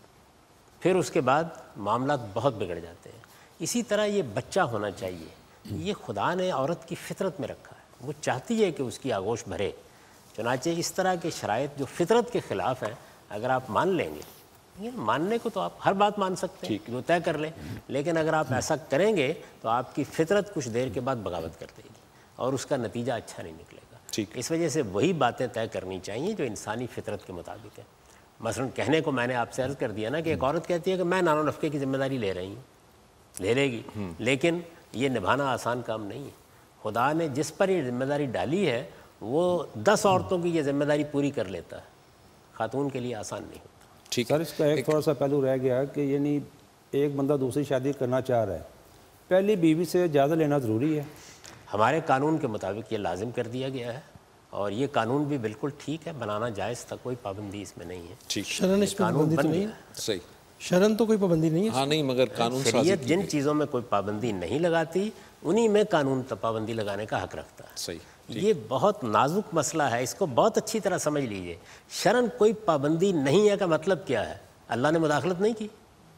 پھر اس کے بعد معاملات بہت بگڑ جاتے ہیں. اسی طرح یہ بچہ ہونا چاہیے، یہ خدا نے عورت کی فطرت میں رکھا ہے، وہ چاہتی ہے کہ اس کی آغوش بھرے. چنانچہ اس طرح کے شرائط جو فطرت کے خلاف ہیں اگر آپ مان لیں گے، ماننے کو تو آپ ہر بات مان سکتے ہیں جو طے کر لیں، لیکن اگر آپ ایسا کریں گے تو آپ کی فطرت کچھ دیر کے بعد بغاوت کر دے گی اور اس کا نتیجہ اچھا نہیں نکلے گا. اس وجہ سے وہی باتیں طے کرنی چاہیے جو انسانی فطرت کے مطابق ہیں. مثلا کہنے کو میں نے آپ سے عرض کر دیا نا کہ ایک عورت کہتی ہے کہ میں نان و نفقے کی ذمہ داری لے رہی ہوں، لے لے گی، لیکن یہ نبھانا آسان کام نہیں ہے. خدا نے جس پر یہ ذمہ داری ڈالی ہے وہ دس عورتوں کی یہ ذمہ داری پوری کر لیتا ہے، خاتون کے لیے آسان نہیں ہوتا. ٹھیک سر، اس کا ایک تھوڑا سا پہلو رہ گیا کہ یعنی ایک بندہ دوسری شادی کرنا چاہ رہا ہے، پہلی بیوی سے اجازت لینا ضروری ہے؟ ہمارے قانون کے مطابق یہ لازم کر دیا گیا ہے اور یہ قانون بھی بالکل ٹھیک ہے، بنانا جائز تھا، کوئی پابندی اس میں نہیں ہے. شرن اس پہ پابندی تو نہیں ہے؟ صحیح، شرن تو کوئی پابندی نہیں ہے. ہاں نہیں، مگر قانون شریعت جن چیزوں میں کوئی پابندی نہیں لگاتی انہی میں قانون پابندی لگانے کا حق رکھتا ہے. صحیح. یہ بہت نازک مسئلہ ہے، اس کو بہت اچھی طرح سمجھ لیجئے. شرن کوئی پابندی نہیں ہے کا مطلب کیا ہے؟ اللہ نے مداخلت نہیں کی،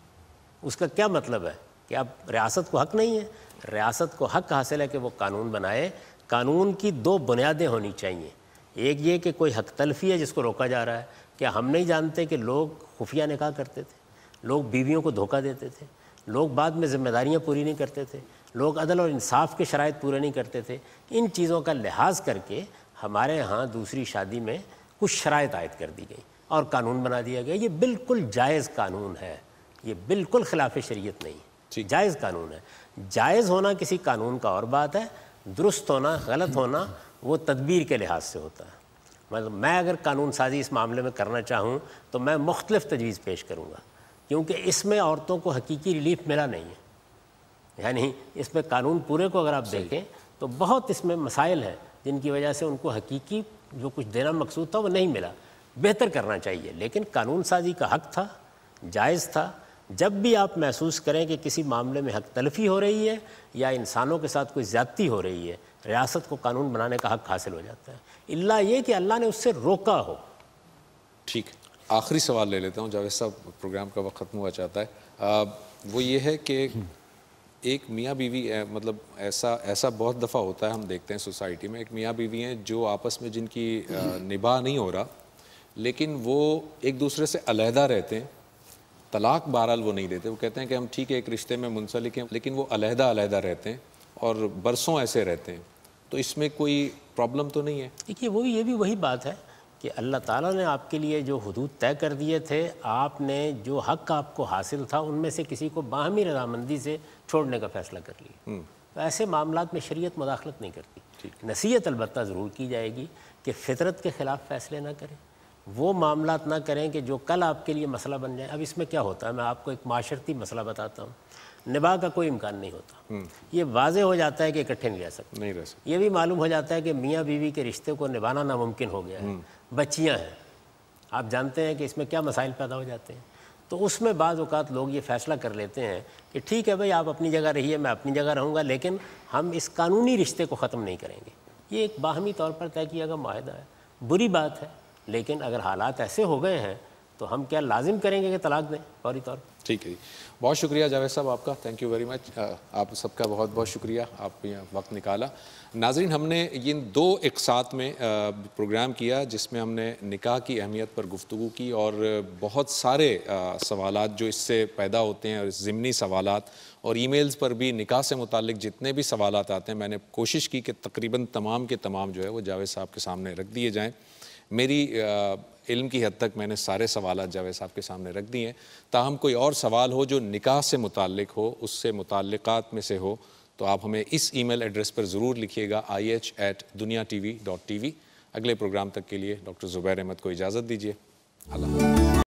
اس کا کیا مطلب ہے کہ اب ریاست کو حق نہیں ہے؟ ریاست کو حق حاصل ہے کہ وہ قانون بنائے. قانون کی دو بنیادیں ہونی چاہیے. ایک یہ کہ کوئی حق تلفی ہے جس کو روکا جا رہا ہے. کیا ہم نہیں جانتے کہ لوگ خفیہ نکاح کرتے تھے، لوگ بیویوں کو دھوکہ دیتے تھے، لوگ بعد میں ذمہ داریاں پوری نہیں کرتے تھے، لوگ عدل اور انصاف کے شرائط پورے نہیں کرتے تھے. ان چیزوں کا لحاظ کر کے ہمارے ہاں دوسری شادی میں کچھ شرائط عائد کر دی گئی اور قانون بنا دیا گیا. یہ بالکل جائز قانون ہے، یہ بالکل خلاف شریعت نہیں ہے، جائز قانون ہے. جائز ہونا کسی قانون کا اور بات ہے، درست ہونا، غلط ہونا وہ تدبیر کے لحاظ سے ہوتا ہے. مطلب میں اگر قانون سازی اس معاملے میں کرنا چاہوں تو میں مختلف تجویز پیش کروں گا، کیونکہ اس میں عورتوں کو حقیقی ریلیف ملا نہیں ہے. یعنی اس میں قانون پورے کو اگر آپ دیکھیں تو بہت اس میں مسائل ہیں جن کی وجہ سے ان کو حقیقی جو کچھ دینا مقصود تھا وہ نہیں ملا. بہتر کرنا چاہیے، لیکن قانون سازی کا حق تھا، جائز تھا. جب بھی آپ محسوس کریں کہ کسی معاملے میں حق تلفی ہو رہی ہے یا انسانوں کے ساتھ کوئی زیادتی ہو رہی ہے ریاست کو قانون بنانے کا حق حاصل ہو جاتا ہے، الا یہ کہ اللہ نے اس سے روکا ہو۔ ٹھیک، آخری سوال لے لیتا ہوں، جاوید صاحب پروگرام کا وقت ختم ہوا چاہتا ہے، وہ یہ ہے کہ ایک میاں بیوی مطلب ایسا ایسا بہت دفعہ ہوتا ہے، ہم دیکھتے ہیں سوسائٹی میں ایک میاں بیوی ہیں جو آپس میں جن کی نباہ نہیں ہو رہا، لیکن وہ ایک دوسرے سے علیحدہ رہتے ہیں، طلاق بہرحال وہ نہیں دیتے، وہ کہتے ہیں کہ ہم ٹھیک ہے ایک رشتے میں منسلک ہیں، لیکن وہ علیحدہ علیحدہ رہتے ہیں اور برسوں ایسے رہتے ہیں، تو اس میں کوئی پرابلم تو نہیں ہے؟ دیکھیے وہ یہ بھی وہی بات ہے کہ اللہ تعالیٰ نے آپ کے لیے جو حدود طے کر دیے تھے، آپ نے جو حق آپ کو حاصل تھا ان میں سے کسی کو باہمی رضامندی سے چھوڑنے کا فیصلہ کر لیا، تو ایسے معاملات میں شریعت مداخلت نہیں کرتی۔ نصیحت البتہ ضرور کی جائے گی کہ فطرت کے خلاف فیصلے نہ کریں، وہ معاملات نہ کریں کہ جو کل آپ کے لیے مسئلہ بن جائے۔ اب اس میں کیا ہوتا ہے، میں آپ کو ایک معاشرتی مسئلہ بتاتا ہوں، نباہ کا کوئی امکان نہیں ہوتا، یہ واضح ہو جاتا ہے کہ اکٹھے نہیں رہ سکتے، نہیں رہ سکتے، یہ بھی معلوم ہو جاتا ہے کہ میاں بیوی کے رشتے کو نبھانا ناممکن ہو گیا ہے، بچیاں ہیں، آپ جانتے ہیں کہ اس میں کیا مسائل پیدا ہو جاتے ہیں، تو اس میں بعض اوقات لوگ یہ فیصلہ کر لیتے ہیں کہ ٹھیک ہے بھائی آپ اپنی جگہ رہیے، میں اپنی جگہ رہوں گا، لیکن ہم اس قانونی رشتے کو ختم نہیں کریں گے۔ یہ ایک باہمی طور پر طے کیا گیا معاہدہ ہے، بری بات ہے، لیکن اگر حالات ایسے ہو گئے ہیں تو ہم کیا لازم کریں گے کہ طلاق دیں فوری طور پر؟ ٹھیک ہے جی، بہت شکریہ جاوید صاحب آپ کا، تھینک یو ویری مچ، آپ سب کا بہت بہت شکریہ، آپ نے وقت نکالا۔ ناظرین، ہم نے ان دو اقساط میں پروگرام کیا جس میں ہم نے نکاح کی اہمیت پر گفتگو کی، اور بہت سارے سوالات جو اس سے پیدا ہوتے ہیں، اور ضمنی سوالات اور ای میلز پر بھی نکاح سے متعلق جتنے بھی سوالات آتے ہیں، میں نے کوشش کی کہ تقریباً تمام کے تمام جو ہے وہ جاوید صاحب کے سامنے رکھ دیے جائیں۔ میری علم کی حد تک میں نے سارے سوالات جاوید صاحب کے سامنے رکھ دیے ہیں، تاہم کوئی اور سوال ہو جو نکاح سے متعلق ہو، اس سے متعلقات میں سے ہو، تو آپ ہمیں اس ای میل ایڈریس پر ضرور لکھیے گا، I H eight Dunya TV dot TV ٹی وی۔ اگلے پروگرام تک کے لیے ڈاکٹر زبیر احمد کو اجازت دیجیے، اللہ حافظ۔